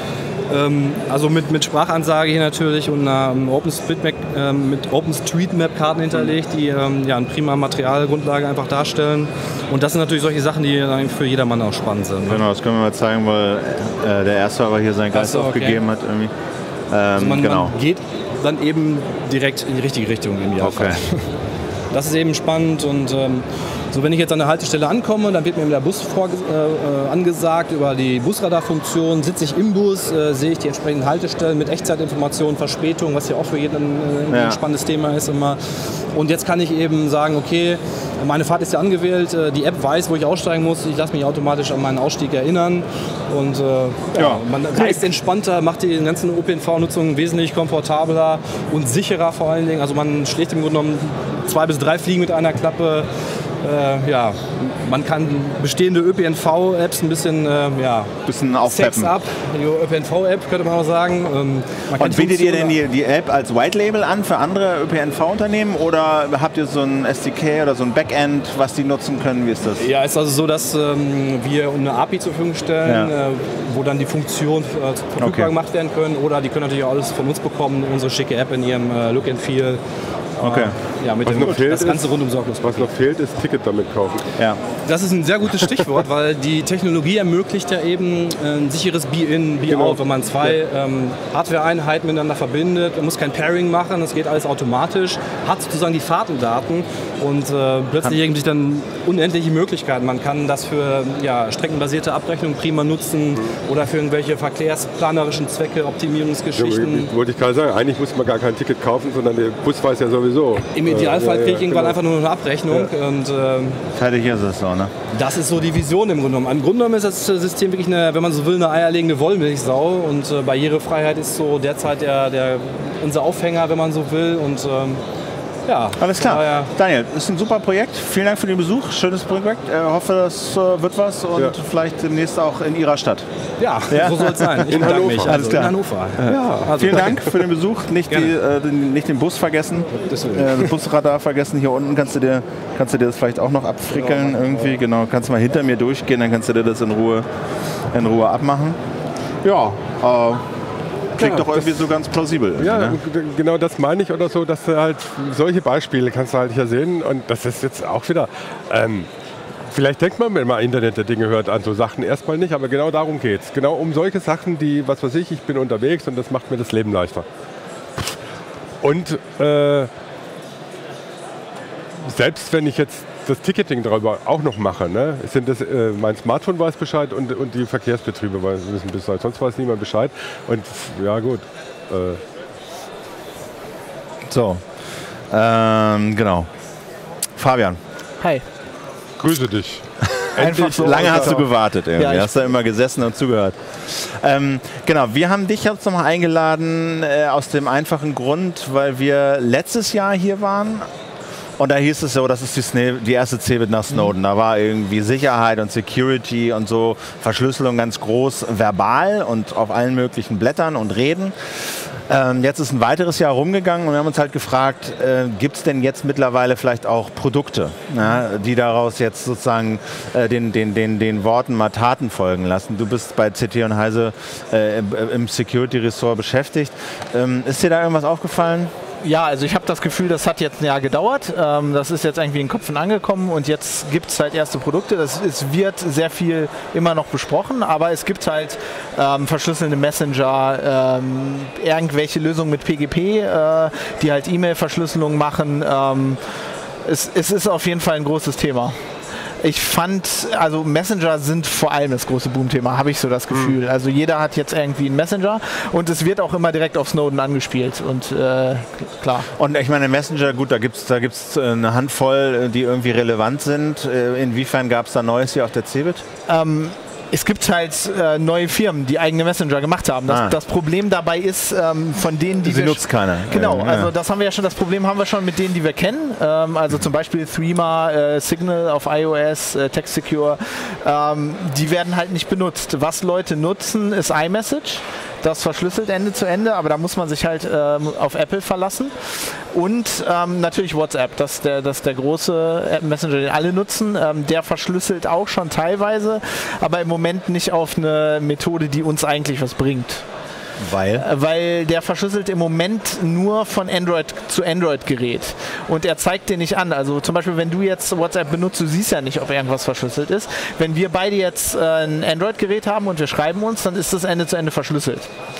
ähm, also mit, mit Sprachansage hier natürlich und einer um, OpenStreetMap, äh, mit OpenStreetMap-Karten hinterlegt, die ähm, ja, eine prima Materialgrundlage einfach darstellen. Und das sind natürlich solche Sachen, die äh, für jedermann auch spannend sind. Genau, das können wir mal zeigen, weil äh, der Erste aber hier seinen Geist so, okay. aufgegeben hat. Irgendwie. Ähm, also man, genau. man geht dann eben direkt in die richtige Richtung im Idealfall. Okay. Das ist eben spannend und ähm, so, wenn ich jetzt an der Haltestelle ankomme, dann wird mir der Bus vor, äh, angesagt über die Busradarfunktion. Sitze ich im Bus, äh, sehe ich die entsprechenden Haltestellen mit Echtzeitinformationen, Verspätung, was ja auch für jeden äh, ja. ein spannendes Thema ist immer. Und jetzt kann ich eben sagen, okay, meine Fahrt ist ja angewählt, äh, die App weiß, wo ich aussteigen muss, ich lasse mich automatisch an meinen Ausstieg erinnern und äh, ja, ja. man reist entspannter, macht die ganzen O P N V-Nutzung wesentlich komfortabler und sicherer vor allen Dingen. Also man schlägt im Grunde genommen zwei bis drei Fliegen mit einer Klappe. Äh, ja, man kann bestehende Ö P N V-Apps ein bisschen, äh, ja, bisschen aufpeppen. Sex up, die Ö P N V-App könnte man auch sagen. Ähm, man Und bietet ihr denn die, die App als White Label an für andere Ö P N V-Unternehmen oder habt ihr so ein S D K oder so ein Backend, was die nutzen können? Wie ist das? Ja, es ist also so, dass ähm, wir eine A P I zur Verfügung stellen, ja. äh, wo dann die Funktionen äh, verfügbar okay. gemacht werden können, oder die können natürlich auch alles von uns bekommen, unsere schicke App in ihrem äh, Look and Feel. Okay. Ja, mit was dem, noch fehlt, das Ganze rundum sorglos. Was noch fehlt, ist Ticket damit kaufen. Ja. Das ist ein sehr gutes Stichwort, weil die Technologie ermöglicht ja eben ein sicheres Be-in, Be-out. Genau. Wenn man zwei ja. ähm, Hardware-Einheiten miteinander verbindet, man muss kein Pairing machen, das geht alles automatisch, hat sozusagen die Fahrtendaten und äh, plötzlich ergeben sich dann unendliche Möglichkeiten. Man kann das für ja, streckenbasierte Abrechnung prima nutzen oder für irgendwelche verkehrsplanerischen Zwecke, Optimierungsgeschichten. Ja, wollte ich gerade sagen, eigentlich muss man gar kein Ticket kaufen, sondern der Bus weiß ja sowieso. Im Idealfall kriege ich irgendwann genau. einfach nur eine Abrechnung. Ja. Und, ähm, Fertig ist es so, ne? Das ist so die Vision im Grunde genommen. Im Grunde genommen ist das System wirklich eine, wenn man so will, eine eierlegende Wollmilchsau. Und äh, Barrierefreiheit ist so derzeit der, der, unser Aufhänger, wenn man so will. Und ähm, ja, alles klar. Daher Daniel, ist ein super Projekt. Vielen Dank für den Besuch. Schönes Projekt. Ich äh, hoffe, das äh, wird was und ja. vielleicht demnächst auch in Ihrer Stadt. Ja, ja. so soll es sein. Ich in Hannover. Mich. Also alles klar. In Hannover. Ja. Also vielen Dank für den Besuch. Nicht, die, äh, den, nicht den Bus vergessen. Das äh, Busradar vergessen. Hier unten kannst du dir, kannst du dir das vielleicht auch noch abfrickeln. Ja, irgendwie. Genau. Kannst du mal hinter mir durchgehen, dann kannst du dir das in Ruhe, in Ruhe abmachen. Ja, äh, klingt ja, doch irgendwie so ganz plausibel. Ja, ne? Genau das meine ich oder so, dass du halt solche Beispiele kannst du halt hier sehen und das ist jetzt auch wieder, ähm, vielleicht denkt man, wenn man Internet der Dinge hört, an so Sachen erstmal nicht, aber genau darum geht es. Genau um solche Sachen, die, was weiß ich, ich bin unterwegs und das macht mir das Leben leichter. Und äh, selbst wenn ich jetzt das Ticketing darüber auch noch mache, ne, sind das, äh, mein Smartphone weiß Bescheid und, und die Verkehrsbetriebe wissen Bescheid, sonst weiß niemand Bescheid. Und ja gut. Äh. So, ähm, genau. Fabian. Hi. Grüße dich. Einfach so lange hast du gewartet irgendwie. Ja, hast du immer gesessen und zugehört. Ähm, genau, wir haben dich jetzt nochmal eingeladen äh, aus dem einfachen Grund, weil wir letztes Jahr hier waren. Und da hieß es so, das ist die, Sne die erste CeBIT nach Snowden. Da war irgendwie Sicherheit und Security und so, Verschlüsselung ganz groß verbal und auf allen möglichen Blättern und Reden. Ähm, jetzt ist ein weiteres Jahr rumgegangen und wir haben uns halt gefragt, äh, gibt es denn jetzt mittlerweile vielleicht auch Produkte, ja, die daraus jetzt sozusagen äh, den, den, den, den Worten mal Taten folgen lassen? Du bist bei C T und Heise äh, im Security-Ressort beschäftigt. Ähm, ist dir da irgendwas aufgefallen? Ja, also ich habe das Gefühl, das hat jetzt ein Jahr gedauert. Ähm, das ist jetzt irgendwie in den Köpfen angekommen und jetzt gibt es halt erste Produkte. Das, es wird sehr viel immer noch besprochen, aber es gibt halt ähm, verschlüsselnde Messenger, ähm, irgendwelche Lösungen mit P G P, äh, die halt E-Mail-Verschlüsselung machen. Ähm, es, es ist auf jeden Fall ein großes Thema. Ich fand, also Messenger sind vor allem das große Boomthema, habe ich so das Gefühl. Also jeder hat jetzt irgendwie einen Messenger und es wird auch immer direkt auf Snowden angespielt und äh, klar. Und ich meine Messenger, gut, da gibt es da gibt's eine Handvoll, die irgendwie relevant sind. Inwiefern gab es da Neues hier auf der CeBIT? Ähm, Es gibt halt äh, neue Firmen, die eigene Messenger gemacht haben. Das, ah. das Problem dabei ist, ähm, von denen, die Sie wir... nutzt keiner. Genau, ja. also das haben wir ja schon, das Problem haben wir schon mit denen, die wir kennen. Ähm, also zum Beispiel Threema, äh, Signal auf iOS, äh, TextSecure. Ähm, die werden halt nicht benutzt. Was Leute nutzen, ist iMessage. Das verschlüsselt Ende zu Ende, aber da muss man sich halt ähm, auf Apple verlassen. Und ähm, natürlich WhatsApp, das ist der, das ist der große Messenger, den alle nutzen. Ähm, der verschlüsselt auch schon teilweise, aber im Moment nicht auf eine Methode, die uns eigentlich was bringt. Weil? Weil der verschlüsselt im Moment nur von Android zu Android-Gerät. Und er zeigt dir nicht an. Also zum Beispiel, wenn du jetzt WhatsApp benutzt, du siehst ja nicht, ob irgendwas verschlüsselt ist. Wenn wir beide jetzt äh, ein Android-Gerät haben und wir schreiben uns, dann ist das Ende zu Ende verschlüsselt.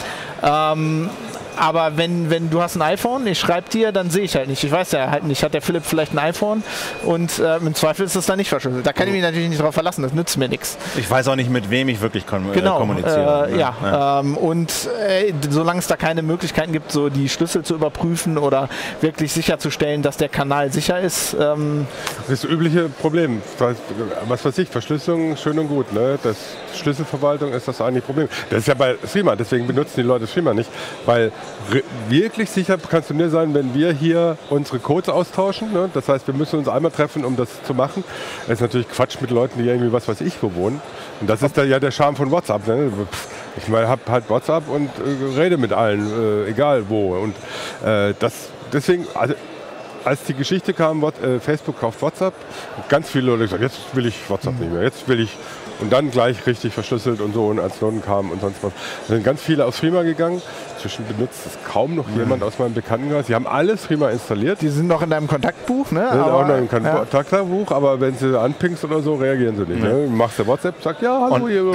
Ähm, aber wenn, wenn du hast ein iPhone, ich schreibe dir, dann sehe ich halt nicht. Ich weiß ja halt nicht, hat der Philipp vielleicht ein iPhone und äh, im Zweifel ist das dann nicht verschlüsselt. Da kann ich mich natürlich nicht drauf verlassen, das nützt mir nichts. Ich weiß auch nicht, mit wem ich wirklich kom genau, äh, kommuniziere. Äh, ja, ja. Ähm, und äh, solange es da keine Möglichkeiten gibt, so die Schlüssel zu überprüfen oder wirklich sicherzustellen, dass der Kanal sicher ist. Ähm das ist das übliche Problem. Was weiß ich, Verschlüsselung, schön und gut. Ne? Das Schlüsselverwaltung ist das eigentlich Problem. Das ist ja bei Threema, deswegen benutzen die Leute Threema nicht, weil wirklich sicher kannst du nur sein, wenn wir hier unsere Codes austauschen. Ne? Das heißt, wir müssen uns einmal treffen, um das zu machen. Das ist natürlich Quatsch mit Leuten, die irgendwie was weiß ich wo wohnen. Und das ist da ja der Charme von WhatsApp. Ne? Ich meine, habe halt WhatsApp und äh, rede mit allen, äh, egal wo. Und äh, das deswegen, also, als die Geschichte kam, what, äh, Facebook kauft WhatsApp, ganz viele Leute gesagt, jetzt will ich WhatsApp nicht mehr, jetzt will ich. Und dann gleich richtig verschlüsselt und so, und als Snowden kam und sonst was. Da sind ganz viele aus Threema gegangen. Inzwischen benutzt es kaum noch mhm. jemand aus meinem Bekanntenkreis. Sie haben alles Threema installiert. Die sind noch in deinem Kontaktbuch, ne? Die sind aber, auch noch im ja. Kontaktbuch, aber wenn sie anpingst oder so, reagieren sie nicht. Mhm. Ne? Machst du WhatsApp, sag ja, hallo. Hier.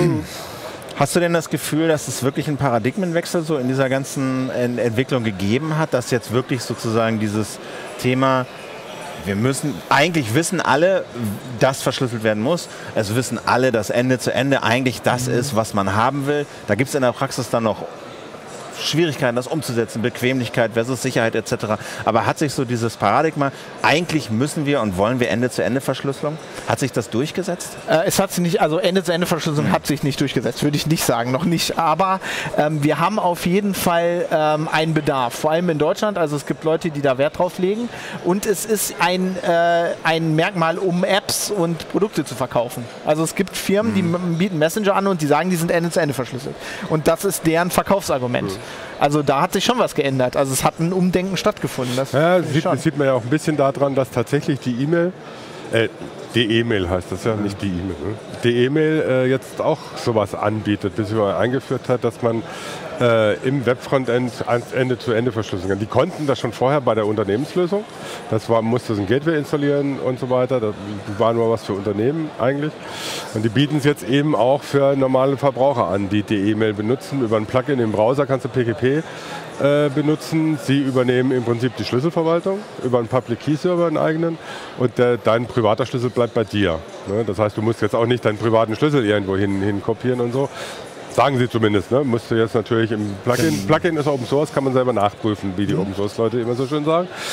Hast du denn das Gefühl, dass es wirklich einen Paradigmenwechsel so in dieser ganzen Ent Entwicklung gegeben hat, dass jetzt wirklich sozusagen dieses Thema, wir müssen, eigentlich wissen alle, dass verschlüsselt werden muss. Es wissen alle, dass Ende zu Ende eigentlich das ist, was man haben will. Da gibt es in der Praxis dann noch Schwierigkeiten, das umzusetzen, Bequemlichkeit versus Sicherheit et cetera. Aber hat sich so dieses Paradigma, eigentlich müssen wir und wollen wir Ende-zu-Ende-Verschlüsselung, hat sich das durchgesetzt? Äh, es hat sich nicht, also Ende-zu-Ende-Verschlüsselung mhm. hat sich nicht durchgesetzt, würde ich nicht sagen, noch nicht. Aber ähm, wir haben auf jeden Fall ähm, einen Bedarf, vor allem in Deutschland. Also es gibt Leute, die da Wert drauf legen. Und es ist ein, äh, ein Merkmal, um Apps und Produkte zu verkaufen. Also es gibt Firmen, mhm. die bieten Messenger an und die sagen, die sind Ende-zu-Ende verschlüsselt. Und das ist deren Verkaufsargument. Mhm. Also da hat sich schon was geändert. Also es hat ein Umdenken stattgefunden. Das ja, sieht, das sieht man ja auch ein bisschen daran, dass tatsächlich die E-Mail, äh, die E-Mail heißt das ja, mhm. nicht die E-Mail, ne? Die E-Mail äh, jetzt auch sowas anbietet, beziehungsweise eingeführt hat, dass man äh, im Webfrontend Ende zu Ende verschlüsseln kann. Die konnten das schon vorher bei der Unternehmenslösung. Das war, musste ein Gateway installieren und so weiter. Das war nur was für Unternehmen eigentlich. Und die bieten es jetzt eben auch für normale Verbraucher an, die die E-Mail benutzen. Über ein Plugin im Browser kannst du P G P äh, benutzen. Sie übernehmen im Prinzip die Schlüsselverwaltung über einen Public Key Server, einen eigenen. Und der, dein privater Schlüssel bleibt bei dir. Ne? Das heißt, du musst jetzt auch nicht deinen privaten Schlüssel irgendwo hin, hin kopieren und so. Sagen sie zumindest, ne? Musst du jetzt natürlich im Plugin, Plugin ist Open Source, kann man selber nachprüfen, wie die Open Source Leute immer so schön sagen.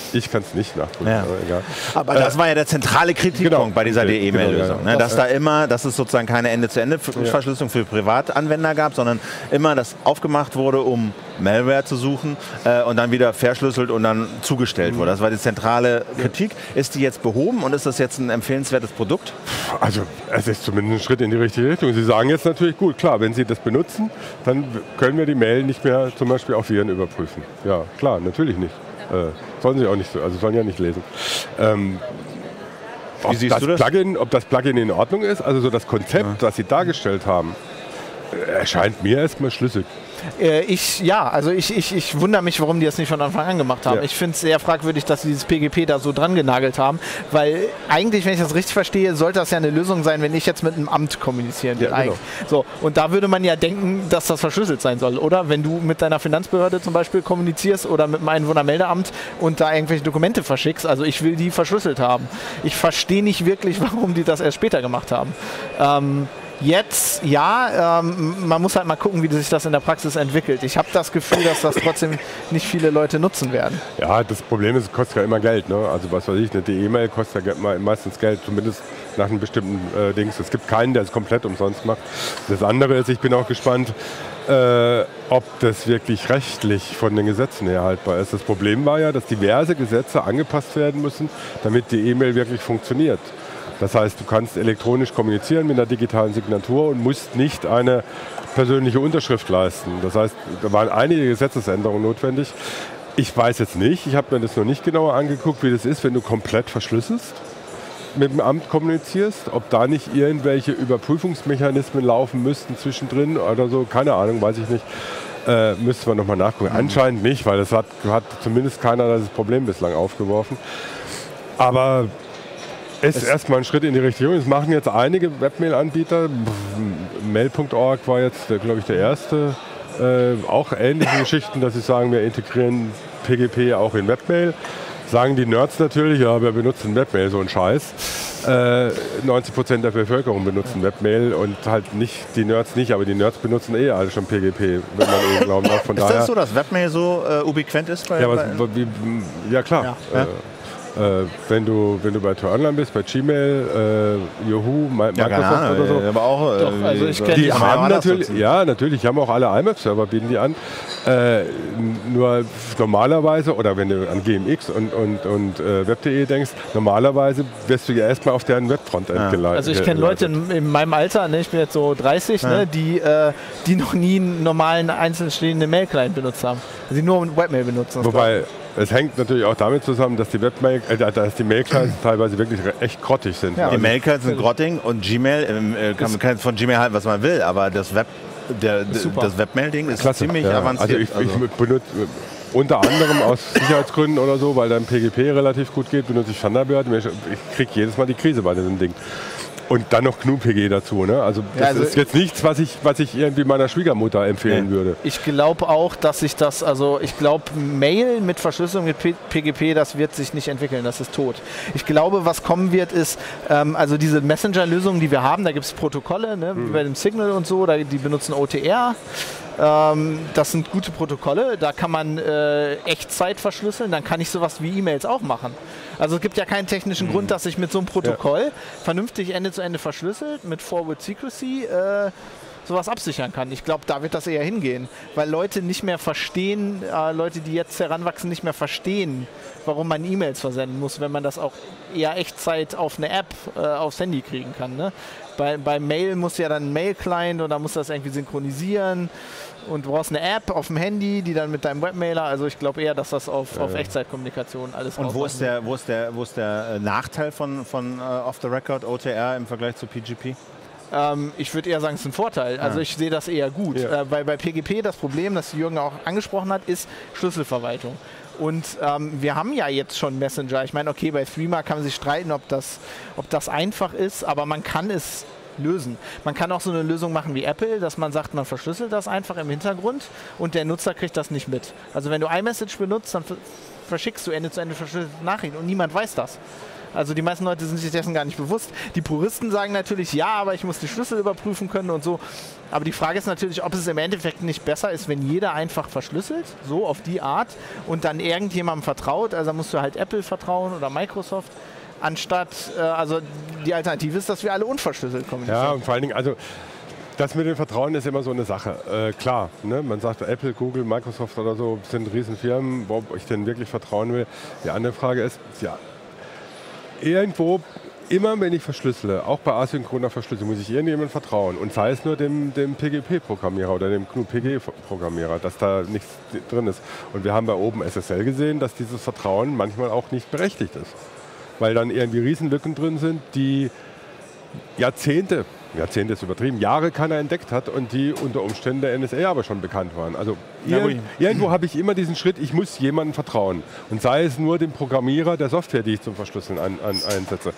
Ich kann es nicht nachprüfen, Ja. aber egal. Aber das war ja der zentrale Kritikpunkt genau, bei dieser okay, D E-Mail-Lösung. genau, ja. Ne? Dass da immer, dass es sozusagen keine Ende-zu-Ende-Verschlüsselung für Privatanwender gab, sondern immer das aufgemacht wurde, um Malware zu suchen äh, und dann wieder verschlüsselt und dann zugestellt wurde. Das war die zentrale Kritik. Ist die jetzt behoben und ist das jetzt ein empfehlenswertes Produkt? Also es ist zumindest ein Schritt in die richtige Richtung. Sie sagen jetzt natürlich, gut, klar, wenn Sie das benutzen, dann können wir die Mail nicht mehr zum Beispiel auf Viren überprüfen. Ja, klar, natürlich nicht. Äh, sollen Sie auch nicht, also sollen ja nicht lesen. Ähm, ob, siehst das du das? Plugin, ob das Plugin in Ordnung ist, also so das Konzept, ja. das Sie dargestellt haben, erscheint mir erstmal schlüssig. Äh, ich, ja, also ich, ich, ich wundere mich, warum die das nicht von Anfang an gemacht haben. Ja. Ich finde es sehr fragwürdig, dass sie dieses P G P da so dran genagelt haben, weil eigentlich, wenn ich das richtig verstehe, sollte das ja eine Lösung sein, wenn ich jetzt mit einem Amt kommunizieren will. Ja, genau. So, und da würde man ja denken, dass das verschlüsselt sein soll, oder? Wenn du mit deiner Finanzbehörde zum Beispiel kommunizierst oder mit einem Einwohnermeldeamt und da irgendwelche Dokumente verschickst, also ich will die verschlüsselt haben. Ich verstehe nicht wirklich, warum die das erst später gemacht haben. Ähm, Jetzt, ja, ähm, man muss halt mal gucken, wie sich das in der Praxis entwickelt. Ich habe das Gefühl, dass das trotzdem nicht viele Leute nutzen werden. Ja, das Problem ist, es kostet ja immer Geld. Ne? Also was weiß ich, eine E-Mail kostet ja meistens Geld, zumindest nach einem bestimmten äh, Dings. Es gibt keinen, der es komplett umsonst macht. Das andere ist, ich bin auch gespannt, äh, ob das wirklich rechtlich von den Gesetzen her haltbar ist. Das Problem war ja, dass diverse Gesetze angepasst werden müssen, damit die E-Mail wirklich funktioniert. Das heißt, du kannst elektronisch kommunizieren mit einer digitalen Signatur und musst nicht eine persönliche Unterschrift leisten. Das heißt, da waren einige Gesetzesänderungen notwendig. Ich weiß jetzt nicht, ich habe mir das noch nicht genauer angeguckt, wie das ist, wenn du komplett verschlüsselst, mit dem Amt kommunizierst, ob da nicht irgendwelche Überprüfungsmechanismen laufen müssten zwischendrin oder so, keine Ahnung, weiß ich nicht. Äh, müssten wir nochmal nachgucken. Mhm. Anscheinend nicht, weil das hat, hat zumindest keiner das Problem bislang aufgeworfen. Aber es ist erstmal ein Schritt in die Richtung. Das machen jetzt einige Webmail-Anbieter. Mail Punkt org war jetzt, glaube ich, der erste. Äh, auch ähnliche Geschichten, dass sie sagen, wir integrieren P G P auch in Webmail. Sagen die Nerds natürlich, ja, wir benutzen Webmail, so ein Scheiß. Äh, neunzig Prozent der Bevölkerung benutzen Webmail und halt nicht, die Nerds nicht, aber die Nerds benutzen eh alle schon P G P, wenn man eh glauben darf. Von ist daher, das so, dass Webmail so äh, ubiquent ist? Bei, ja, bei was, wie, ja, klar. Ja. Äh, Äh, wenn, du, wenn du bei Tor Online bist, bei Gmail, äh, Yahoo, Microsoft ja, oder so. Aber auch, äh, Doch, also ich kenn die die haben ja natürlich, ja, natürlich, haben auch alle I M A P-Server, bieten die an. Äh, nur normalerweise, oder wenn du an G M X und, und, und äh, web punkt de denkst, normalerweise wirst du ja erstmal auf deren Webfrontend ja. geleitet. Also ich kenne Leute in, in meinem Alter, ne, ich bin jetzt so dreißig, ja. ne, die, äh, die noch nie einen normalen einzeln stehenden Mail-Client benutzt haben. Die nur Webmail benutzen. Wobei, es hängt natürlich auch damit zusammen, dass die Webmail, äh, dass die Mail-Clients teilweise wirklich echt grottig sind. Ja, also die Mail-Clients sind grottig und Gmail, äh, kann, man kann von Gmail halten, was man will, aber das Web, der, das Webmail-Ding ist Klasse. ziemlich ja. avanciert. Also ich, also. ich benutze unter anderem aus Sicherheitsgründen oder so, weil dann P G P relativ gut geht, benutze ich Thunderbird. Ich kriege jedes Mal die Krise bei diesem Ding. Und dann noch G N U P G dazu. Ne? Also das ja, also ist jetzt nichts, was ich, was ich irgendwie meiner Schwiegermutter empfehlen ja. würde. Ich glaube auch, dass sich das, also ich glaube, Mail mit Verschlüsselung mit P G P, das wird sich nicht entwickeln, das ist tot. Ich glaube, was kommen wird, ist, ähm, also diese Messenger-Lösungen, die wir haben, da gibt es Protokolle, ne, hm. wie bei dem Signal und so, da, die benutzen O T R. Ähm, das sind gute Protokolle, da kann man äh, Echtzeit verschlüsseln, dann kann ich sowas wie E-Mails auch machen. Also es gibt ja keinen technischen mhm. Grund, dass ich mit so einem Protokoll ja. vernünftig Ende zu Ende verschlüsselt, mit Forward Secrecy äh, sowas absichern kann. Ich glaube, da wird das eher hingehen, weil Leute nicht mehr verstehen, äh, Leute, die jetzt heranwachsen, nicht mehr verstehen, warum man E-Mails versenden muss, wenn man das auch eher Echtzeit auf eine App äh, aufs Handy kriegen kann. Ne? Bei, bei Mail muss ja dann ein Mail-Client und da muss das irgendwie synchronisieren. Und du brauchst eine App auf dem Handy, die dann mit deinem Webmailer, also ich glaube eher, dass das auf, auf Echtzeitkommunikation alles Und wo ist der, wo ist der, wo ist der Nachteil von, von uh, Off-the-Record O T R im Vergleich zu P G P? Ähm, ich würde eher sagen, es ist ein Vorteil. Also ich sehe das eher gut. Ja. Äh, bei, bei P G P das Problem, das Jürgen auch angesprochen hat, ist Schlüsselverwaltung. Und ähm, wir haben ja jetzt schon Messenger. Ich meine, okay, bei Threema kann man sich streiten, ob das, ob das einfach ist, aber man kann es lösen. Man kann auch so eine Lösung machen wie Apple, dass man sagt, man verschlüsselt das einfach im Hintergrund und der Nutzer kriegt das nicht mit. Also wenn du iMessage benutzt, dann verschickst du Ende zu Ende verschlüsselte Nachrichten und niemand weiß das. Also die meisten Leute sind sich dessen gar nicht bewusst. Die Puristen sagen natürlich, ja, aber ich muss die Schlüssel überprüfen können und so. Aber die Frage ist natürlich, ob es im Endeffekt nicht besser ist, wenn jeder einfach verschlüsselt, so auf die Art, und dann irgendjemandem vertraut. Also da musst du halt Apple vertrauen oder Microsoft, anstatt, äh, also die Alternative ist, dass wir alle unverschlüsselt kommunizieren. Ja, und vor allen Dingen, also das mit dem Vertrauen ist immer so eine Sache. Äh, klar, ne? Man sagt, Apple, Google, Microsoft oder so sind Riesenfirmen, ob ich denen wirklich vertrauen will. Die andere Frage ist, ja, irgendwo, immer wenn ich verschlüssele, auch bei asynchroner Verschlüsselung, muss ich irgendjemandem vertrauen. Und sei es nur dem, dem P G P-Programmierer oder dem G N U P G-Programmierer, dass da nichts drin ist. Und wir haben bei OpenSSL gesehen, dass dieses Vertrauen manchmal auch nicht berechtigt ist. Weil dann irgendwie Riesenlücken drin sind, die Jahrzehnte, Jahrzehnte ist übertrieben, Jahre keiner entdeckt hat und die unter Umständen der N S A aber schon bekannt waren. Also Ja, ir irgendwo habe ich immer diesen Schritt, ich muss jemandem vertrauen. Und sei es nur dem Programmierer der Software, die ich zum Verschlüsseln an, an, einsetze.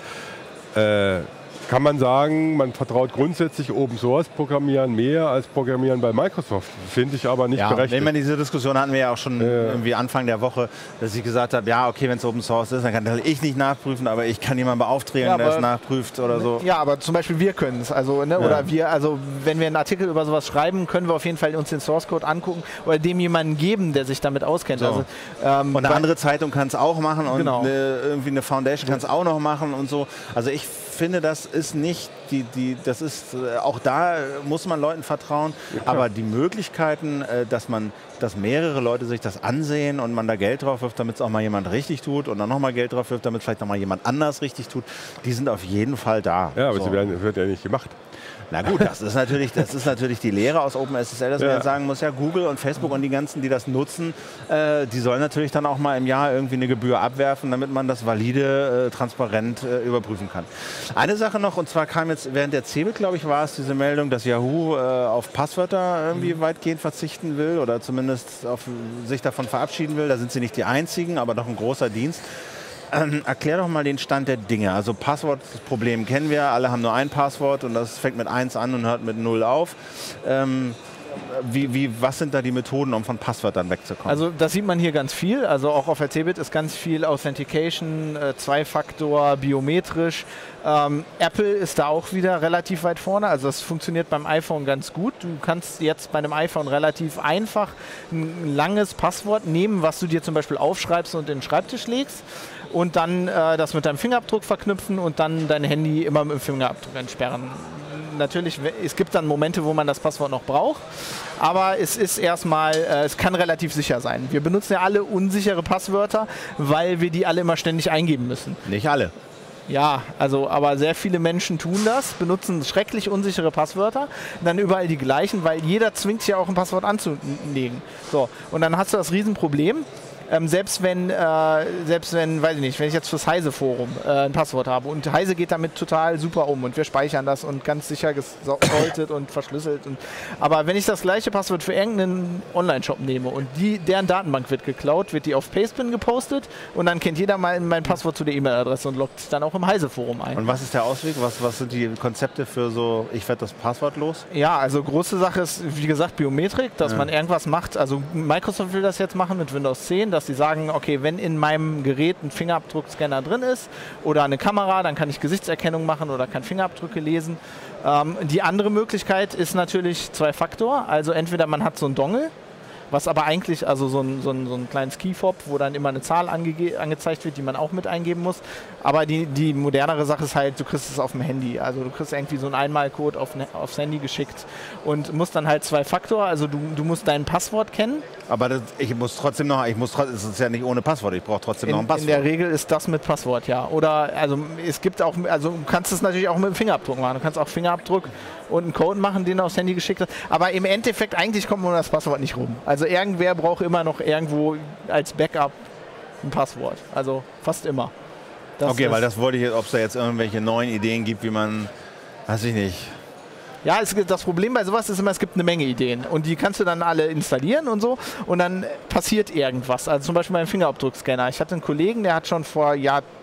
Äh, kann man sagen, man vertraut grundsätzlich Open Source Programmieren mehr als Programmieren bei Microsoft. Finde ich aber nicht ja, berechtigt. Wenn man diese Diskussion hatten wir ja auch schon äh. irgendwie Anfang der Woche, dass ich gesagt habe, ja okay, wenn es Open Source ist, dann kann ich nicht nachprüfen, aber ich kann jemanden beauftragen, Ja, der es aber- nachprüft oder so. Ja, aber zum Beispiel wir können es. Also, ne, Ja. oder wir, also wenn wir einen Artikel über sowas schreiben, können wir auf jeden Fall uns den Source Code angucken oder dem jemanden geben, der sich damit auskennt. So. Also, ähm, Und eine weil- andere Zeitung kann es auch machen und Genau. eine, irgendwie eine Foundation kann es auch noch machen und so. Also ich finde, das ist nicht die, die das ist äh, auch da muss man Leuten vertrauen, aber die Möglichkeiten, äh, dass man, dass mehrere Leute sich das ansehen und man da Geld drauf wirft, damit es auch mal jemand richtig tut und dann nochmal Geld drauf wirft, damit vielleicht nochmal jemand anders richtig tut, die sind auf jeden Fall da. ja, aber So. sie werden, wird ja nicht gemacht. Na gut, das ist natürlich, das ist natürlich die Lehre aus OpenSSL, dass man Ja. jetzt sagen muss, ja Google und Facebook und die ganzen, die das nutzen, äh, die sollen natürlich dann auch mal im Jahr irgendwie eine Gebühr abwerfen, damit man das valide, äh, transparent äh, überprüfen kann. Eine Sache noch, und zwar kam jetzt während der C eBIT, glaube ich, war es diese Meldung, dass Yahoo äh, auf Passwörter irgendwie Mhm. weitgehend verzichten will oder zumindest auf, sich davon verabschieden will. Da sind sie nicht die Einzigen, aber doch ein großer Dienst. Ähm, erklär doch mal den Stand der Dinge. Also Passwortproblem kennen wir, alle haben nur ein Passwort und das fängt mit eins an und hört mit null auf. Ähm, wie, wie, was sind da die Methoden, um von Passwörtern wegzukommen? Also das sieht man hier ganz viel. Also auch auf der C eBIT ist ganz viel Authentication, äh, Zwei-Faktor, biometrisch. Ähm, Apple ist da auch wieder relativ weit vorne. Also das funktioniert beim iPhone ganz gut. Du kannst jetzt bei einem iPhone relativ einfach ein langes Passwort nehmen, was du dir zum Beispiel aufschreibst und in den Schreibtisch legst. Und dann äh, das mit deinem Fingerabdruck verknüpfen und dann dein Handy immer mit dem Fingerabdruck entsperren. Natürlich, es gibt dann Momente, wo man das Passwort noch braucht, aber es ist erstmal, äh, es kann relativ sicher sein. Wir benutzen ja alle unsichere Passwörter, weil wir die alle immer ständig eingeben müssen. Nicht alle. Ja, also, aber sehr viele Menschen tun das, benutzen schrecklich unsichere Passwörter, dann überall die gleichen, weil jeder zwingt sich ja auch ein Passwort anzulegen. So, und dann hast du das Riesenproblem. Ähm, selbst wenn, äh, selbst wenn, weiß ich nicht, wenn ich jetzt fürs Heise-Forum äh, ein Passwort habe und Heise geht damit total super um und wir speichern das und ganz sicher gesaltet und verschlüsselt. Und, aber wenn ich das gleiche Passwort für irgendeinen Online-Shop nehme und die, deren Datenbank wird geklaut, wird die auf Pastebin gepostet und dann kennt jeder mal mein Passwort zu der E-Mail-Adresse und loggt sich dann auch im Heise-Forum ein. Und was ist der Ausweg? Was, was sind die Konzepte für so, ich werde das Passwort los? Ja, also große Sache ist, wie gesagt, Biometrik, dass Ja. man irgendwas macht. Also Microsoft will das jetzt machen mit Windows zehn, dass sie sagen, okay, wenn in meinem Gerät ein Fingerabdruckscanner drin ist oder eine Kamera, dann kann ich Gesichtserkennung machen oder kann Fingerabdrücke lesen. Ähm, die andere Möglichkeit ist natürlich Zwei-Faktor. Also entweder man hat so einen Dongle, was aber eigentlich, also so ein, so ein, so ein kleines Keyfob, wo dann immer eine Zahl ange angezeigt wird, die man auch mit eingeben muss. Aber die, die modernere Sache ist halt, du kriegst es auf dem Handy. Also du kriegst irgendwie so einen Einmalcode auf, aufs Handy geschickt und musst dann halt Zwei-Faktor, also du, du musst dein Passwort kennen. Aber das, ich muss trotzdem noch, ich muss trotzdem, es ist ja nicht ohne Passwort, ich brauche trotzdem In, noch ein Passwort. in der Regel ist das mit Passwort, ja. Oder also es gibt auch, also du kannst es natürlich auch mit dem Fingerabdruck machen. Du kannst auch Fingerabdruck und einen Code machen, den du aufs Handy geschickt hast. Aber im Endeffekt, eigentlich kommt man um das Passwort nicht rum. Also irgendwer braucht immer noch irgendwo als Backup ein Passwort. Also fast immer. Das okay, ist, weil das wollte ich, ob es da jetzt irgendwelche neuen Ideen gibt, wie man, weiß ich nicht. Ja, es, das Problem bei sowas ist immer, es gibt eine Menge Ideen und die kannst du dann alle installieren und so und dann passiert irgendwas. Also zum Beispiel beim Fingerabdruckscanner. Ich hatte einen Kollegen, der hat schon vor Jahr,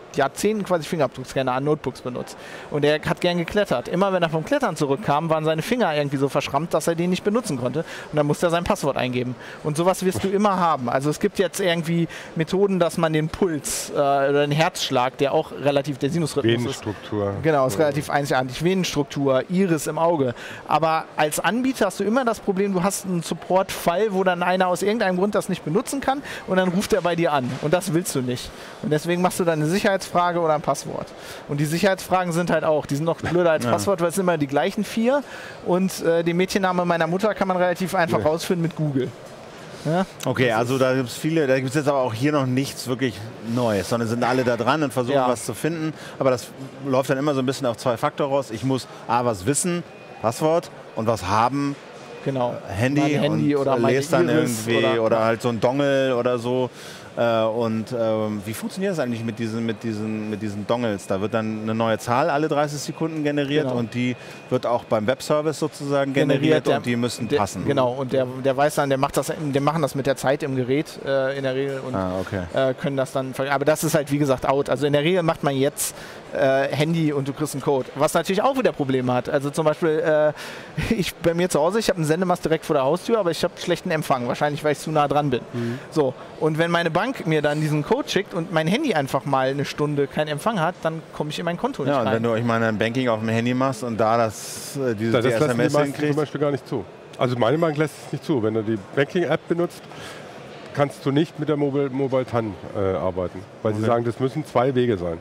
Jahrzehnten quasi Fingerabdruckscanner an Notebooks benutzt. Und er hat gern geklettert. Immer wenn er vom Klettern zurückkam, waren seine Finger irgendwie so verschrammt, dass er den nicht benutzen konnte. Und dann musste er sein Passwort eingeben. Und sowas wirst du immer haben. Also es gibt jetzt irgendwie Methoden, dass man den Puls äh, oder den Herzschlag, der auch relativ der Sinusrhythmus ist. Venenstruktur. Genau, ist relativ einzigartig. Venenstruktur, Iris im Auge. Aber als Anbieter hast du immer das Problem, du hast einen Support-Fall, wo dann einer aus irgendeinem Grund das nicht benutzen kann und dann ruft er bei dir an. Und das willst du nicht. Und deswegen machst du dann eine Sicherheitsfrage oder ein Passwort. Und die Sicherheitsfragen sind halt auch, die sind noch blöder als ja. Passwort, weil es sind immer die gleichen vier. Und äh, den Mädchenname meiner Mutter kann man relativ einfach ja. rausfinden mit Google. Ja? Okay, also da gibt es viele, da gibt es jetzt aber auch hier noch nichts wirklich Neues, sondern sind alle da dran und versuchen ja. was zu finden. Aber das läuft dann immer so ein bisschen auf zwei Faktor raus. Ich muss A, was wissen, Passwort, und was haben, genau. Handy, mein Handy und oder lest dann Iris irgendwie oder, oder, oder halt so ein Dongle oder so. Äh, und ähm, wie funktioniert das eigentlich mit diesen, mit, diesen, mit diesen Dongles? Da wird dann eine neue Zahl alle dreißig Sekunden generiert genau. und die wird auch beim Webservice sozusagen generiert, generiert der, und die müssen der, passen. Genau, und der, der weiß dann, der macht das, der machen das mit der Zeit im Gerät äh, in der Regel und ah, okay. äh, können das dann, aber das ist halt wie gesagt out. Also in der Regel macht man jetzt äh, Handy und du kriegst einen Code. Was natürlich auch wieder Probleme hat. Also zum Beispiel äh, ich bei mir zu Hause, ich habe einen Sendemast direkt vor der Haustür, aber ich habe schlechten Empfang, wahrscheinlich weil ich zu nah dran bin. Mhm. So, und wenn meine Bank mir dann diesen Code schickt und mein Handy einfach mal eine Stunde keinen Empfang hat, dann komme ich in mein Konto nicht ja, rein. Ja, und wenn du ich meine Banking auf dem Handy machst und da das äh, diese das die lassen S M S die meisten hinkriegst. zum Beispiel gar nicht zu. Also meine Bank lässt es nicht zu. Wenn du die Banking-App benutzt, kannst du nicht mit der Mobile, Mobile T A N äh, arbeiten. Weil okay. sie sagen, das müssen zwei Wege sein.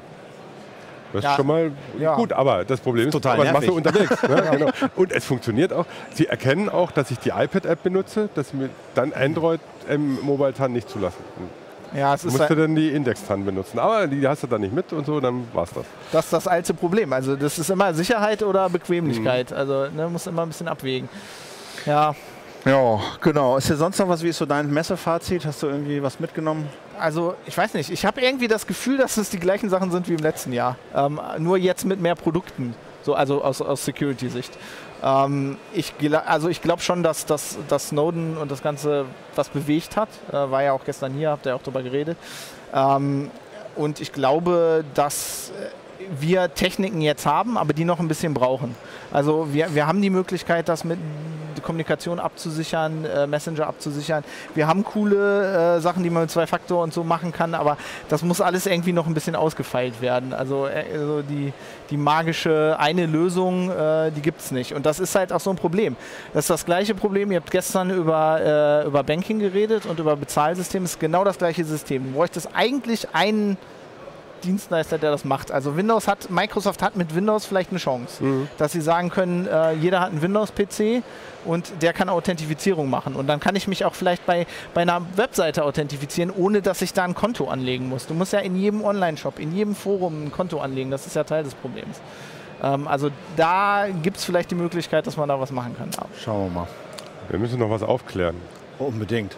Das ja. ist schon mal ja. gut, aber das Problem ist, ist total was machst du unterwegs? Ne? Ja. Genau. Und es funktioniert auch. Sie erkennen auch, dass ich die iPad-App benutze, dass mir dann Android im Mobile T A N nicht zulassen. Ja, es du ist musst du dann die Index-T A N benutzen. Aber die hast du dann nicht mit und so, dann war's das. Das ist das alte Problem. Also das ist immer Sicherheit oder Bequemlichkeit. Mhm. Also ne, muss immer ein bisschen abwägen. Ja. Ja, genau. Ist dir sonst noch was, wie ist so dein Messefazit? Hast du irgendwie was mitgenommen? Also ich weiß nicht. Ich habe irgendwie das Gefühl, dass es die gleichen Sachen sind wie im letzten Jahr. Ähm, nur jetzt mit mehr Produkten. So, also aus, aus Security-Sicht. Ähm, ich, also ich glaube schon, dass, dass, dass Snowden und das Ganze was bewegt hat. Äh, war ja auch gestern hier, habt ihr auch drüber geredet. Ähm, und ich glaube, dass wir Techniken jetzt haben, aber die noch ein bisschen brauchen. Also wir, wir haben die Möglichkeit, das mit die Kommunikation abzusichern, äh, Messenger abzusichern. Wir haben coole äh, Sachen, die man mit zwei Faktor und so machen kann, aber das muss alles irgendwie noch ein bisschen ausgefeilt werden. Also, äh, also die, die magische eine Lösung, äh, die gibt es nicht. Und das ist halt auch so ein Problem. Das ist das gleiche Problem. Ihr habt gestern über, äh, über Banking geredet und über Bezahlsystem. Das ist genau das gleiche System. Du bräuchtest eigentlich einen Dienstleister, der das macht. Also Windows hat, Microsoft hat mit Windows vielleicht eine Chance, mhm. dass sie sagen können, äh, jeder hat einen Windows-P C und der kann Authentifizierung machen. Und dann kann ich mich auch vielleicht bei, bei einer Webseite authentifizieren, ohne dass ich da ein Konto anlegen muss. Du musst ja in jedem Online-Shop, in jedem Forum ein Konto anlegen. Das ist ja Teil des Problems. Ähm, also da gibt es vielleicht die Möglichkeit, dass man da was machen kann. Aber schauen wir mal. Wir müssen noch was aufklären. Unbedingt.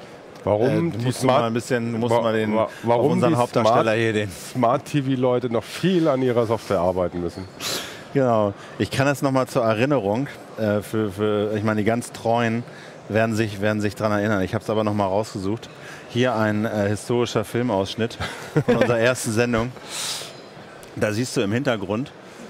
Warum äh, die musst Smart, mal ein bisschen, du musst wa mal den, wa warum unseren die Hauptdarsteller Smart, hier den Smart-T V-Leute noch viel an ihrer Software arbeiten müssen. Genau. Ich kann das nochmal zur Erinnerung, äh, für, für, ich meine, die ganz Treuen werden sich, werden sich daran erinnern. Ich habe es aber nochmal rausgesucht. Hier ein äh, historischer Filmausschnitt von unserer ersten Sendung. Da siehst du im Hintergrund,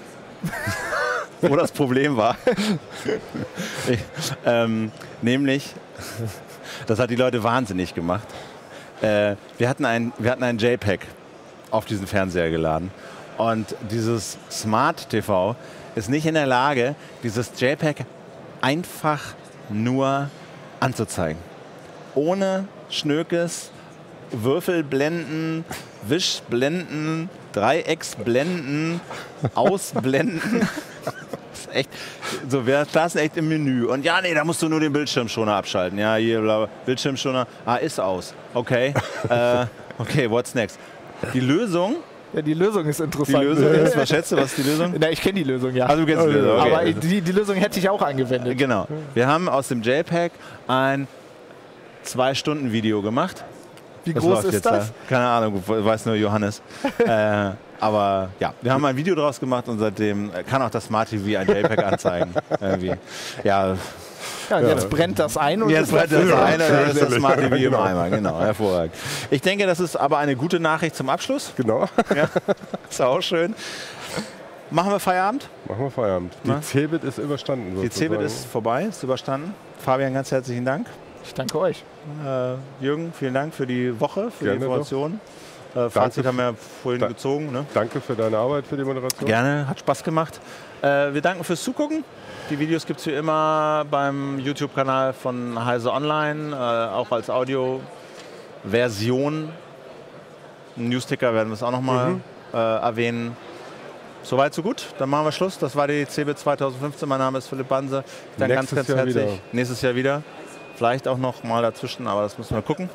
wo das Problem war. ich, ähm, nämlich... Das hat die Leute wahnsinnig gemacht. Äh, wir hatten ein, wir hatten ein JPEG auf diesen Fernseher geladen. Und dieses Smart T V ist nicht in der Lage, dieses JPEG einfach nur anzuzeigen. Ohne Schnökes, Würfelblenden, Wischblenden, Dreiecksblenden, Ausblenden. Echt, so, wir saßen echt im Menü. Und ja, nee, da musst du nur den Bildschirmschoner abschalten. Ja, hier, bla, Bildschirmschoner. Ah, ist aus. Okay. äh, okay, what's next? Die Lösung. Ja, die Lösung ist interessant. Die Lösung ist, was schätzt du, was ist die Lösung? Na, ich kenne die Lösung, ja. Also, du kennst die Lösung, okay. Aber die, die Lösung hätte ich auch angewendet. Genau. Wir haben aus dem JPEG ein Zwei-Stunden-Video gemacht. Wie das groß ist das? Da. Keine Ahnung, weiß nur Johannes. äh, aber ja, wir haben ein Video draus gemacht und seitdem kann auch das Smart T V ein JPEG anzeigen. Irgendwie. Ja, Ja, und jetzt brennt das ein und Jetzt ist brennt das Ja, ein, dann ist das schön. Smart T V im Genau. Eimer. Genau, hervorragend. Ich denke, das ist aber eine gute Nachricht zum Abschluss. Genau. Ja, ist auch schön. Machen wir Feierabend? Machen wir Feierabend. Die Na? Cebit ist überstanden. Die Cebit sozusagen. ist vorbei, ist überstanden. Fabian, ganz herzlichen Dank. Ich danke euch. Äh, Jürgen, vielen Dank für die Woche, für Gerne die Informationen. Äh, Fazit Danke. haben wir vorhin Da- gezogen. Ne? Danke für deine Arbeit, für die Moderation. Gerne, hat Spaß gemacht. Äh, wir danken fürs Zugucken. Die Videos gibt es wie immer beim YouTube-Kanal von Heise Online, äh, auch als Audio-Version. Ein Newsticker werden wir es auch nochmal Mhm. äh, erwähnen. Soweit, so gut. Dann machen wir Schluss. Das war die Cebit zwanzig fünfzehn. Mein Name ist Philipp Banse. Ich danke ganz, Nächstes ganz Jahr herzlich. wieder. Nächstes Jahr wieder. Vielleicht auch noch mal dazwischen, aber das müssen wir gucken.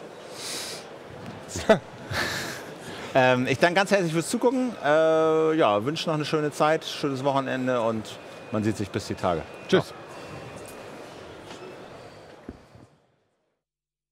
ähm, ich danke ganz herzlich fürs Zugucken. Äh, ja, wünsche noch eine schöne Zeit, schönes Wochenende und man sieht sich bis die Tage. Tschüss.